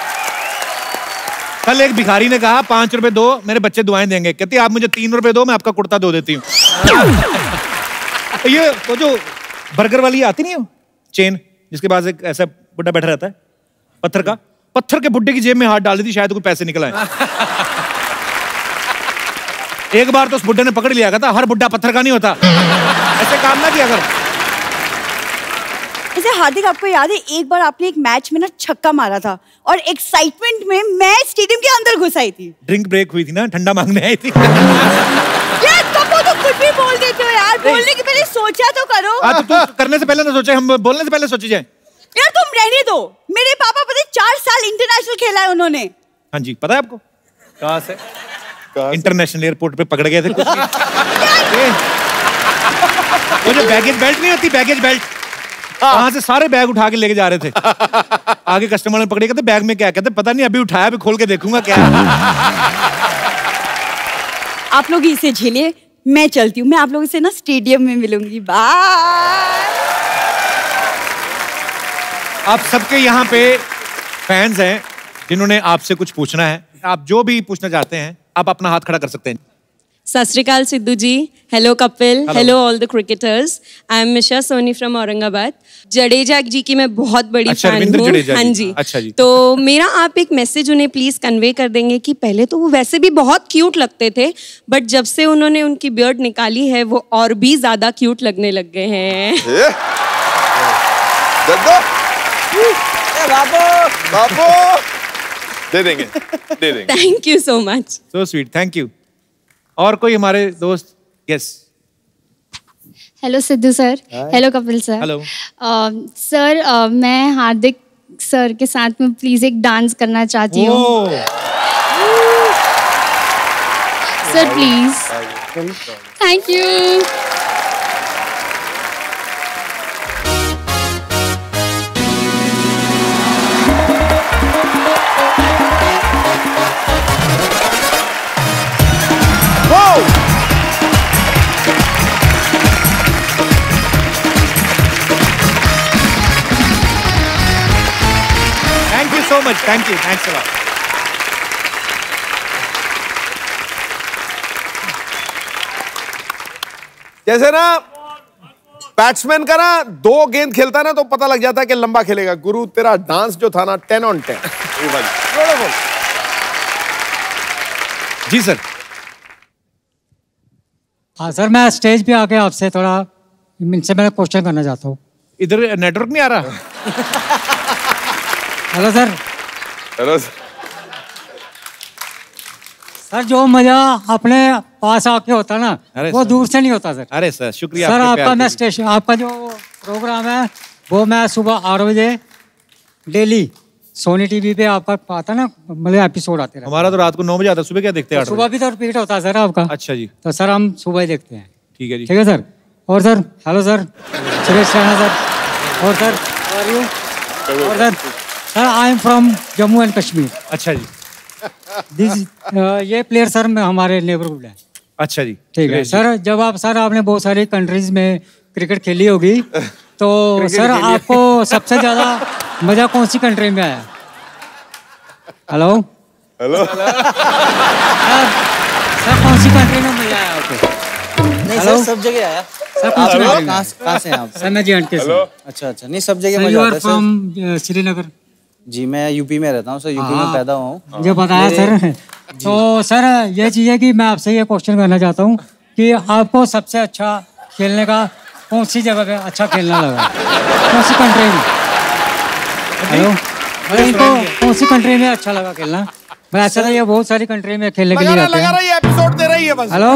कल एक भिखारी ने कहा 5 रुपए दो, मेरे बच्चे दुआएं देंगे। कहती आप मुझे 3 रुपए दो, मैं आपका कुर्ता धो देती हूँ। ये वो जो बर्गर वाली आती नहीं है चेन, जिसके पास एक ऐसा बुड्ढा बैठा रहता है पत्थर का, पत्थर के बुड्ढे की जेब में हाथ डाल देती, शायद कुछ पैसे निकल आए। एक बार तो उस बुड्ढे ने पकड़ लिया था, हर बुड्ढा पत्थर का नहीं होता, ऐसे काम ना किया करो। ऐसे हार्दिक, आपको याद है एक बार आपने एक मैच में ना छक्का मारा था और एक्साइटमेंट में मैं स्टेडियम के अंदर घुस आई थी। ड्रिंक ब्रेक हुई थी ना, ठंडा मांगने आई थी। यार कब तो कुछ भी बोल देते हो यार, बोलने के पहले सोचा तो करो। तो तू करने से पहले ना सोचे, हम बोलने से पहले सोची जाए। यार तुम रहने दो, मेरे पापा पता है 4 साल इंटरनेशनल खेला है उन्होंने। हाँ जी, पता है आपको कहाँ से? इंटरनेशनल एयरपोर्ट पे पकड़ गए थे कुछ। वो जो बैगेज बेल्ट नहीं होती, बैगेज बेल्ट, वहां से सारे बैग उठा के लेके जा रहे थे। आगे कस्टमर ने पकड़े, कहते बैग में क्या? कहते पता नहीं, अभी उठाया, अभी खोल के देखूंगा क्या। आप लोग इसे झेलिए, मैं चलती हूँ। मैं आप लोगों से ना स्टेडियम में मिलूंगी। बाय। आप सबके यहाँ पे फैंस हैं जिन्होंने आपसे कुछ पूछना है। आप जो भी पूछना चाहते हैं आप अपना हाथ खड़ा कर सकते हैं। सत श्री अकाल Sidhu ji, hello Kapil, hello all the cricketers. I am Misha Soni from Aurangabad. Jadeja ji की मैं बहुत बड़ी फैन हूँ। हाँ जी। अच्छा जी। तो मेरा आप एक मैसेज उन्हें प्लीज कन्वे कर देंगे कि पहले तो वो वैसे भी बहुत क्यूट लगते थे, बट जब से उन्होंने उनकी बियर्ड निकाली है वो और भी ज्यादा क्यूट लगने लग गए हैं। बाबू दे देंगे thank you so much. So sweet, thank you. और कोई हमारे दोस्त? Yes. Hello Sidhu sir, hello Kapil sir. Hello sir, मैं हार्दिक सर के साथ में प्लीज एक डांस करना चाहती हूँ sir, please. Thank you. Thank you so much, thank you, thanks a lot. जैसे ना बैट्समैन का ना 2 गेंद खेलता ना तो पता लग जाता है कि लंबा खेलेगा। गुरु तेरा डांस जो था ना 10 on 10। जी सर। हाँ सर, मैं स्टेज पे आके आपसे थोड़ा इनसे मैं क्वेश्चन करना चाहता हूँ। इधर नेटवर्क नहीं आ रहा। Hello sir. हेलो सर, जो मजा अपने पास आके होता ना वो दूर से नहीं होता सर। अरे सर शुक्रिया सर, आपका मैं स्टेशन, आपका जो प्रोग्राम है वो मैं सुबह 8 बजे डेली सोनी टीवी पे आपका आता ना, मतलब एपिसोड आते रहते। हमारा तो रात को 9 बजे आता है। सुबह क्या देखते हैं? सुबह भी तो रिपीट होता है सर आपका। अच्छा जी। तो सर हम सुबह ही देखते हैं। ठीक है जी। ठीक है सर। और sir, hello sir, Suresh Raina sir. और सर, हाउ आर यू? और sir, I am from Jammu and Kashmir. अच्छा जी। ये प्लेयर सर हमारे नेबरहुड है। अच्छा जी। ठीक है सर। जब आपने बहुत सारी कंट्रीज में क्रिकेट खेली होगी तो सर आपको सबसे ज्यादा मजा कौन सी कंट्री में आया? हेलो हेलो सर, कौन सी कंट्री में मजा आया आपको? नहीं सर, सब जगह आया। सर कहाँ से हैं आप? सर मैं JNK से। अच्छा, नहीं सब जगह मजा आता है फ्रॉम श्रीनगर। जी, मैं यूपी में रहता हूँ सर, यूपी में पैदा हुआ हूँ। मुझे बताया सर। तो सर ये चीज़ है कि मैं आपसे ये क्वेश्चन करना चाहता हूँ कि आपको सबसे अच्छा खेलने का कौन सी जगह पे अच्छा खेलना लगा, कौन सी कंट्री में? हेलो, इनको कौन सी कंट्री में अच्छा लगा खेलना? मैं ऐसा था ये बहुत सारी कंट्री में खेलने के लिए जाते हैं। लगा रही है, एपिसोड दे रही है बस। हेलो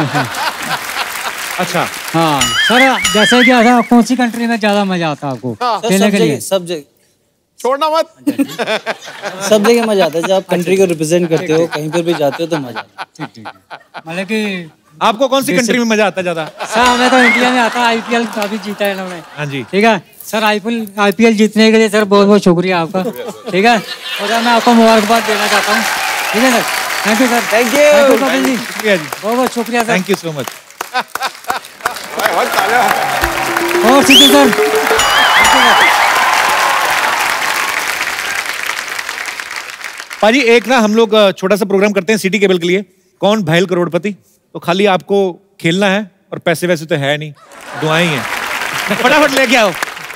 अच्छा हाँ सर, जैसे कि ऐसा कौन सी कंट्री में ज्यादा मजा आता है आपको खेलने के लिए? सब जगह छोड़ना मत। सब जगह मजा आता है। जब आप कंट्री को रिप्रेजेंट करते हो, कहीं पर भी जाते हो तो मजा आता है। मतलब कि आपको कौन सी कंट्री में मजा आता है ज्यादा? सर हमें तो इंडिया में आता है। IPL काफी जीता है इन्होंने। हाँ जी। ठीक है सर, IPL जीतने के लिए सर बहुत बहुत शुक्रिया आपका। ठीक है, और मैं आपको मुबारकबाद देना चाहता हूँ। ठीक है sir, thank you sir. Thank you Kapil ji, शुक्रिया जी, बहुत बहुत शुक्रिया sir. Thank you so much. और सिद्धू सर, पाजी एक ना हम लोग छोटा सा प्रोग्राम करते हैं सिटी केबल के लिए, कौन भैल करोड़पति। तो खाली आपको खेलना है और पैसे वैसे तो है नहीं, दुआएं ही हैं। फटाफट लेके आओ।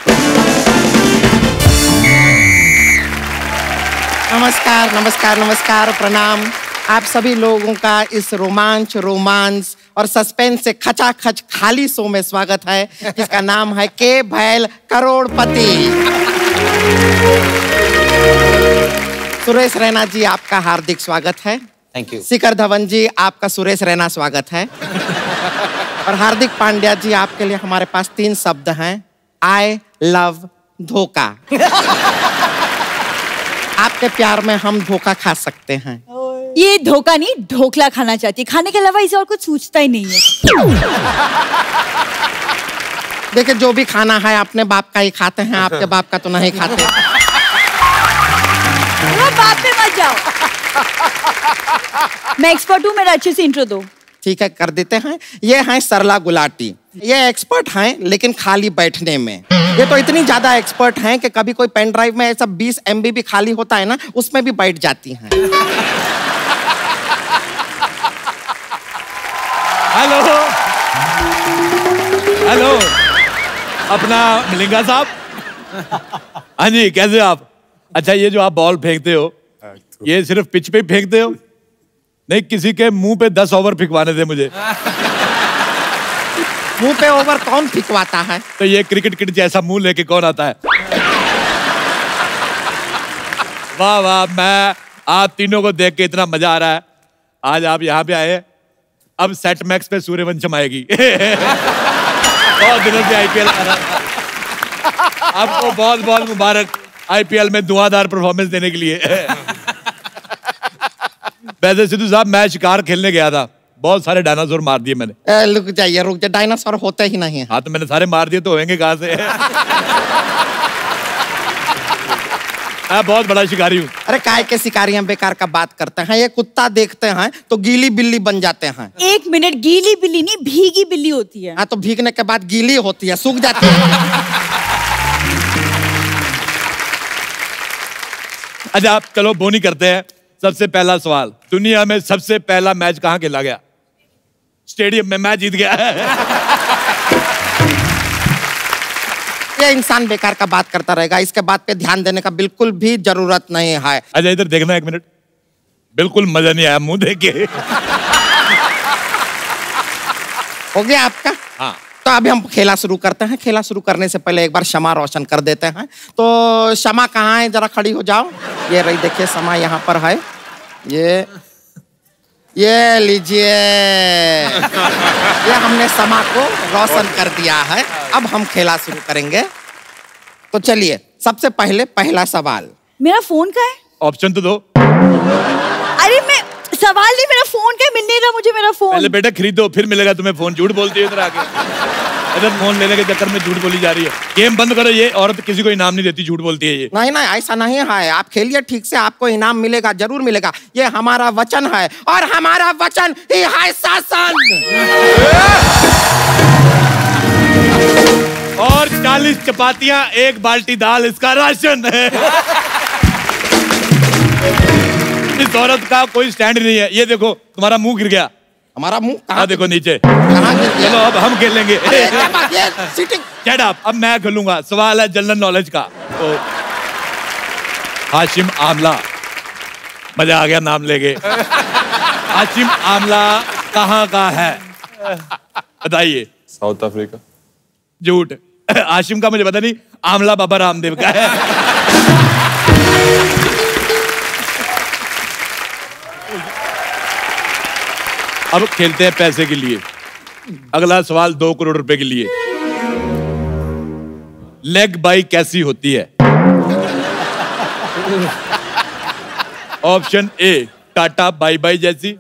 नमस्कार नमस्कार नमस्कार, प्रणाम। आप सभी लोगों का इस रोमांस और सस्पेंस से खचाखच खाली शो में स्वागत है, जिसका नाम है के भैल करोड़पति। सुरेश रैना जी, आपका हार्दिक स्वागत है। Thank you. शिखर धवन जी, आपका सुरेश रैना स्वागत है। और हार्दिक पांड्या जी, आपके लिए हमारे पास 3 शब्द हैं। आई लव धोखा। आपके प्यार में हम धोखा खा सकते हैं। ये धोखा नहीं, ढोकला खाना चाहती है। खाने के अलावा इसे और कुछ सूझता ही नहीं है। देखिए, जो भी खाना है अपने बाप का ही खाते हैं, आपके बाप का तो नहीं खाते। बाप पे मत जाओ। मैं एक्सपर्ट हूँ, मेरा अच्छे से इंट्रो दो। ठीक है, कर देते हैं। ये हैं सरला गुलाटी। ये एक्सपर्ट हैं लेकिन खाली बैठने में। ये तो इतनी ज्यादा एक्सपर्ट हैं कि कभी कोई पेन ड्राइव में ऐसा 20 MB भी खाली होता है ना, उसमें भी बैठ जाती हैं। हेलो हेलो, अपना मिलिंगा साहब। हाँ जी, कैसे आप? अच्छा, ये जो आप बॉल फेंकते हो, ये सिर्फ पिच पे फेंकते हो? नहीं, किसी के मुंह पे 10 ओवर फिकवाने थे मुझे। मुंह पे ओवर कौन फिकवाता है? तो ये क्रिकेट किट जैसा मुंह लेके कौन आता है? वाह वाह, मैं आप तीनों को देख के इतना मजा आ रहा है। आज आप यहाँ पे आए, अब सेट मैक्स पे सूर्यवंशम आएगी। बहुत दिनों से आईपीएल आ रहा है। आपको बहुत बहुत मुबारक आईपीएल में धुआंधार परफॉर्मेंस देने के लिए। वैसे सिद्धू साहब, मैं शिकार खेलने गया था, बहुत सारे डायनासोर मार दिए मैंने। रुक जाइए, डायनासोर होते ही नहीं है। हाँ तो मैंने सारे मार दिए, तो होंगे कहाँ से? मैं बहुत बड़ा शिकारी हूँ। अरे काय के शिकारी हैं, बेकार का बात करते हैं। ये कुत्ता देखते हैं तो गीली बिल्ली बन जाते हैं। 1 मिनट, गीली बिल्ली नहीं, भीगी बिल्ली होती है। हाँ तो भीगने के बाद गीली होती है, सूख जाती है। अच्छा आप चलो बोनी करते हैं। सबसे पहला सवाल, दुनिया में सबसे पहला मैच कहाँ खेला गया? स्टेडियम में। मैं जीत गया। ये इंसान बेकार का बात करता रहेगा, इसके बात पे ध्यान देने का बिल्कुल भी जरूरत नहीं है। अच्छा इधर देखना 1 मिनट, बिल्कुल मजा नहीं आया मुंह देख के। हो गया आपका? हाँ। तो अभी हम खेला शुरू करते हैं। खेला शुरू करने से पहले एक बार क्षमा रोशन कर देते हैं। तो क्षमा कहाँ है, जरा खड़ी हो जाओ। ये रही, देखिए क्षमा यहाँ पर है। ये लीजिए। ये हमने क्षमा को रोशन कर दिया है। अब हम खेला शुरू करेंगे। तो चलिए, सबसे पहले पहला सवाल। मेरा फोन का है? ऑप्शन तो दो। अरे मैं सवाल नहीं, मेरा फोन का मिल नहीं रहा मुझे मेरा फोन। पहले बेटा खरीदो, फिर मिलेगा तुम्हें फोन। झूठ बोलती है इधर आके। इधर फोन लेने के चक्कर में झूठ बोली जा रही है। गेम बंद करो, ये औरत किसी को इनाम नहीं देती, झूठ बोलती है ये। नहीं नहीं, ऐसा नहीं है। आप खेलिए ठीक से, आपको इनाम मिलेगा, जरूर मिलेगा। ये हमारा वचन है, और हमारा वचन ही है शासन। और 40 चपातियां, 1 बाल्टी दाल, इसका राशन है। इस औरत का कोई स्टैंड नहीं है। ये देखो, तुम्हारा मुंह गिर गया। हमारा मुंह कहाँ? देखो नीचे। कहाँ गिर गया? चलो अब हम खेलेंगे। Shut up, अब मैं खेलूंगा। सवाल है जनरल नॉलेज का। तो हाशिम आमला, मजा आ गया नाम लेके। हाशिम आमला कहाँ का है बताइए? South Africa. झूठ। हाशिम का मुझे पता नहीं, आमला बाबा रामदेव का है। अब खेलते हैं पैसे के लिए। अगला सवाल 2 करोड़ रुपए के लिए। लेग बाई कैसी होती है? Option A, tata bye bye जैसी।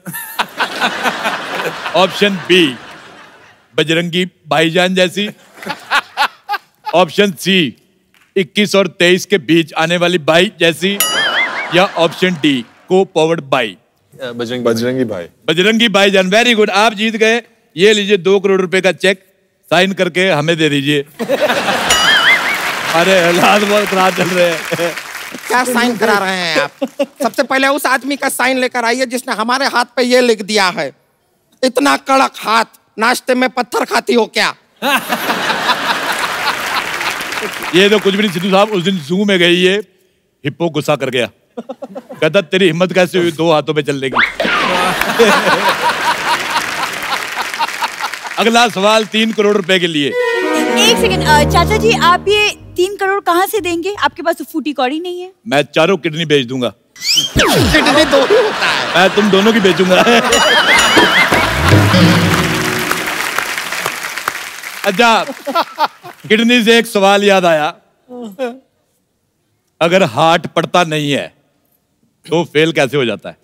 ऑप्शन बी, बजरंगी भाईजान जैसी। ऑप्शन सी, 21 और 23 के बीच आने वाली बाई जैसी। या ऑप्शन डी, को पावर्ड बाई। बजरंगी भाई। बजरंगी भाईजान, वेरी गुड, आप जीत गए। ये लीजिए 2 करोड़ रुपए का चेक, साइन करके हमें दे दीजिए। अरे हालात बहुत खराब चल रहे हैं। क्या साइन करा रहे हैं आप? सबसे पहले उस आदमी का साइन लेकर आइए जिसने हमारे हाथ पे ये लिख दिया है। इतना कड़क हाथ, नाश्ते में पत्थर खाती हो क्या? ये तो कुछ भी नहीं सिद्धू साहब। उस दिन जू में गई, ये हिप्पो गुस्सा कर गया, कहता तेरी हिम्मत कैसे हुई 2 हाथों पे चलने की। अगला सवाल 3 करोड़ रुपए के लिए। 1 सेकंड, चाचा जी आप ये 3 करोड़ कहाँ से देंगे? आपके पास तो फूटी कौड़ी नहीं है। मैं चारों किडनी बेच दूंगा। किडनी 2 ही होता है। मैं तुम दोनों की बेचूंगा। अच्छा, किडनी से एक सवाल याद आया। अगर हार्ट पड़ता नहीं है तो फेल कैसे हो जाता है?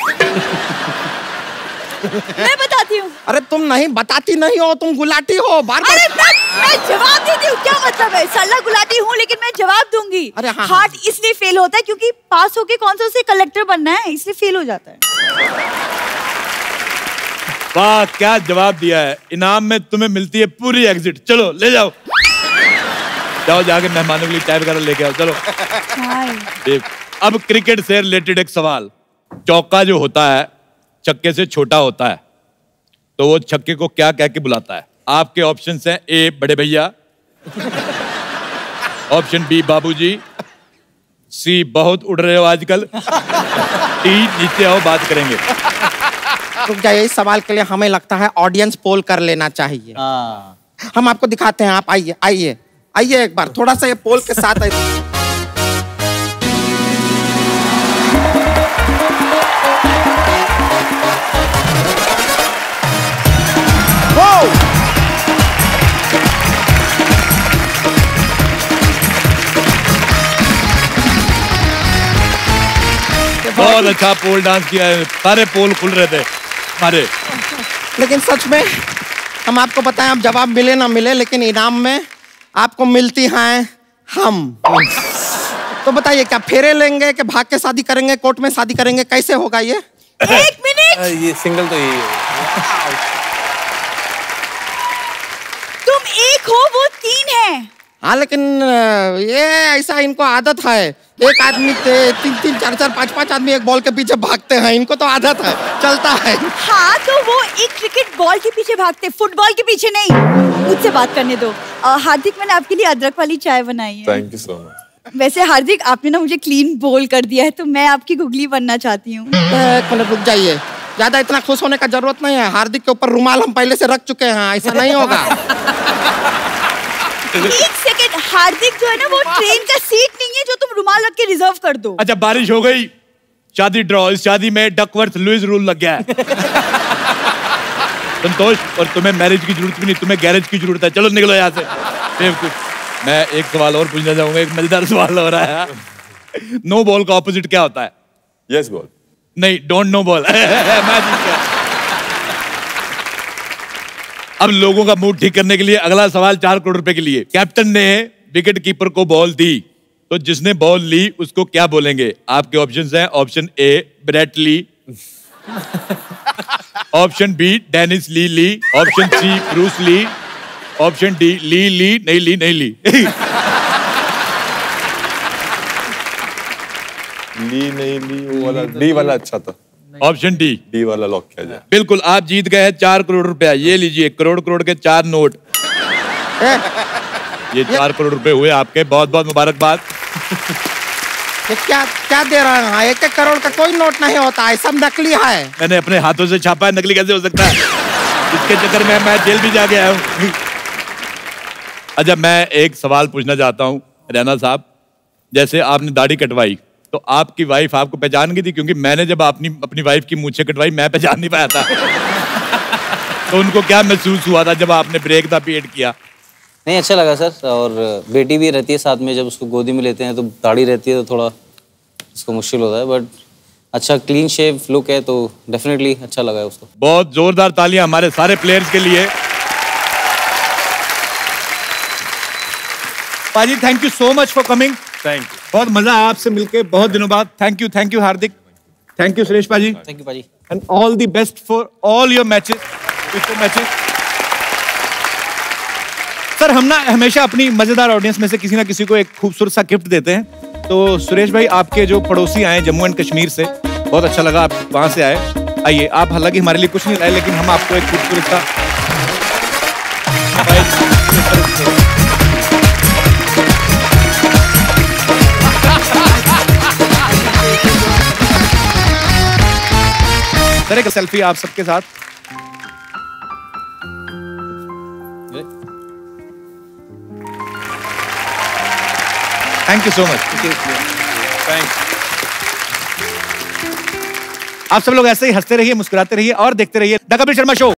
मैं बताती हूँ। अरे तुम नहीं बताती नहीं हो, तुम गुलाटी हो। बार बार अरे मैं जवाब देती हूँ। क्या मतलब है? सल्ला गुलाटी हूँ लेकिन मैं जवाब दूंगी। अरे हाँ, हार्ट इसलिए फेल होता है क्योंकि पास होके कौन सा उसे कलेक्टर बनना है, इसलिए फेल हो जाता है। वाह क्या जवाब दिया है। इनाम में तुम्हें मिलती है पूरी एग्जिट। चलो ले जाओ, जाओ जाके मेहमानों के लिए चाय वगैरह लेके आओ। चलो। अब क्रिकेट से रिलेटेड एक सवाल। चौका जो होता है छक्के से छोटा होता है, तो वो छक्के को क्या कह के बुलाता है? आपके ऑप्शंस हैं, ए बड़े भैया, ऑप्शन बी बाबूजी, सी बहुत उड़ रहे हो आजकल, डी नीचे आओ बात करेंगे। रुक जाइए, इस सवाल के लिए हमें लगता है ऑडियंस पोल कर लेना चाहिए। हम आपको दिखाते हैं, आप आइए आइए आइए एक बार, थोड़ा सा ये पोल के साथ आइए। बहुत अच्छा पोल डांस किया है, सारे पोल खुल रहे थे हमारे। लेकिन सच में हम आपको बताएं, आप जवाब मिले ना मिले, लेकिन इनाम में आपको मिलती हैं हम। तो बताइए, क्या फेरे लेंगे कि भाग के शादी करेंगे, कोर्ट में शादी करेंगे, कैसे होगा ये? 1 मिनट। ये सिंगल तो यही है। तुम 1 हो, वो 3 है। हाँ, लेकिन ये ऐसा इनको आदत है, एक आदमी 3-3, 4-4, 5-5 आदमी एक बॉल के पीछे भागते हैं, इनको तो आदत है, चलता है। हाँ, तो वो एक क्रिकेट बॉल के पीछे भागते, फुटबॉल के पीछे नहीं। मुझसे बात करने दो। हार्दिक, मैंने आपके लिए अदरक वाली चाय बनाई है। Thank you so much. वैसे हार्दिक, आपने ना मुझे क्लीन बोल कर दिया है, तो मैं आपकी गुगली बनना चाहती हूँ। एक मिनट रुक जाइए, ज्यादा इतना खुश होने का जरूरत नहीं है। हार्दिक के ऊपर रुमाल हम पहले से रख चुके हैं, ऐसा नहीं होगा। 1 सेकंड, हार्दिक जो है ना, वो ट्रेन का सीट नहीं है जो तुम रुमाल रख के रिजर्व कर दो। अच्छा, बारिश हो गई, शादी ड्रॉ। इस शादी में डकवर्थ लुइस रूल लग गया है। संतोष, और तुम्हें मैरिज की जरूरत भी नहीं, तुम्हें गैरेज की जरूरत है। चलो निकलो यहाँ से। मैं एक सवाल और पूछना चाहूंगा, एक मजेदार सवाल हो रहा है। नो बॉल का ऑपोजिट क्या होता है? Yes ball. नहीं, डोंट नो बॉल। मैं जीत गया। अब लोगों का मूड ठीक करने के लिए अगला सवाल 4 करोड़ रुपए के लिए। कैप्टन ने विकेट कीपर को बॉल दी, तो जिसने बॉल ली उसको क्या बोलेंगे? आपके ऑप्शंस हैं। Option A Brett Lee, option B Dennis Lillee, option C Bruce Lee, option D ली ली नहीं ली नहीं ली। ली नहीं ली, वो वाला डी वाला अच्छा था। ऑप्शन डी वाला लॉक किया जाए। बिल्कुल, आप जीत गए हैं 4 करोड़ रुपया। ये लीजिए, करोड़ करोड़ के 4 नोट। ये 4 करोड़ रुपए हुए आपके, बहुत बहुत मुबारकबाद। ये क्या क्या दे रहे हैं? 1-1 करोड़ का कोई नोट नहीं होता है, सब नकली है। मैंने अपने हाथों से छापा है, नकली कैसे हो सकता है? इसके चक्कर में मैं जेल भी जाके आया हूँ। अच्छा, मैं एक सवाल पूछना चाहता हूँ रैना साहब। जैसे आपने दाढ़ी कटवाई, तो आपकी वाइफ आपको पहचान गई थी? क्योंकि मैंने जब अपनी वाइफ की मूंछें कटवाई, मैं पहचान नहीं पाया था। तो उनको क्या महसूस हुआ था जब आपने ब्रेक द पीरियड किया? नहीं, अच्छा लगा सर। और बेटी भी रहती है साथ में, जब उसको गोदी में लेते हैं तो दाढ़ी रहती है, तो थोड़ा उसको मुश्किल होता है। बट अच्छा क्लीन शेव लुक है, तो डेफिनेटली अच्छा लगा है उसको। बहुत जोरदार तालियां हमारे सारे प्लेयर्स के लिए। पाजी, thank you so much for coming. Thank you, बहुत मजा आया आपसे मिलके, बहुत दिनों बाद। Thank you Hardik, thank you Suresh पाजी, थैंक यू पाजी, and all the best for all your matches. Sir, हम ना हमेशा अपनी मजेदार ऑडियंस में से किसी ना किसी को एक खूबसूरत सा गिफ्ट देते हैं। तो सुरेश भाई, आपके जो पड़ोसी आए जम्मू एंड कश्मीर से, बहुत अच्छा लगा आप वहां से आए। आइए, आप हालांकि हमारे लिए कुछ नहीं लाए, लेकिन हम आपको एक खूबसूरत सा सर एक सेल्फी आप सबके साथ। Thank you so much. आप सब लोग ऐसे ही हंसते रहिए, मुस्कुराते रहिए और देखते रहिए द कपिल शर्मा शो।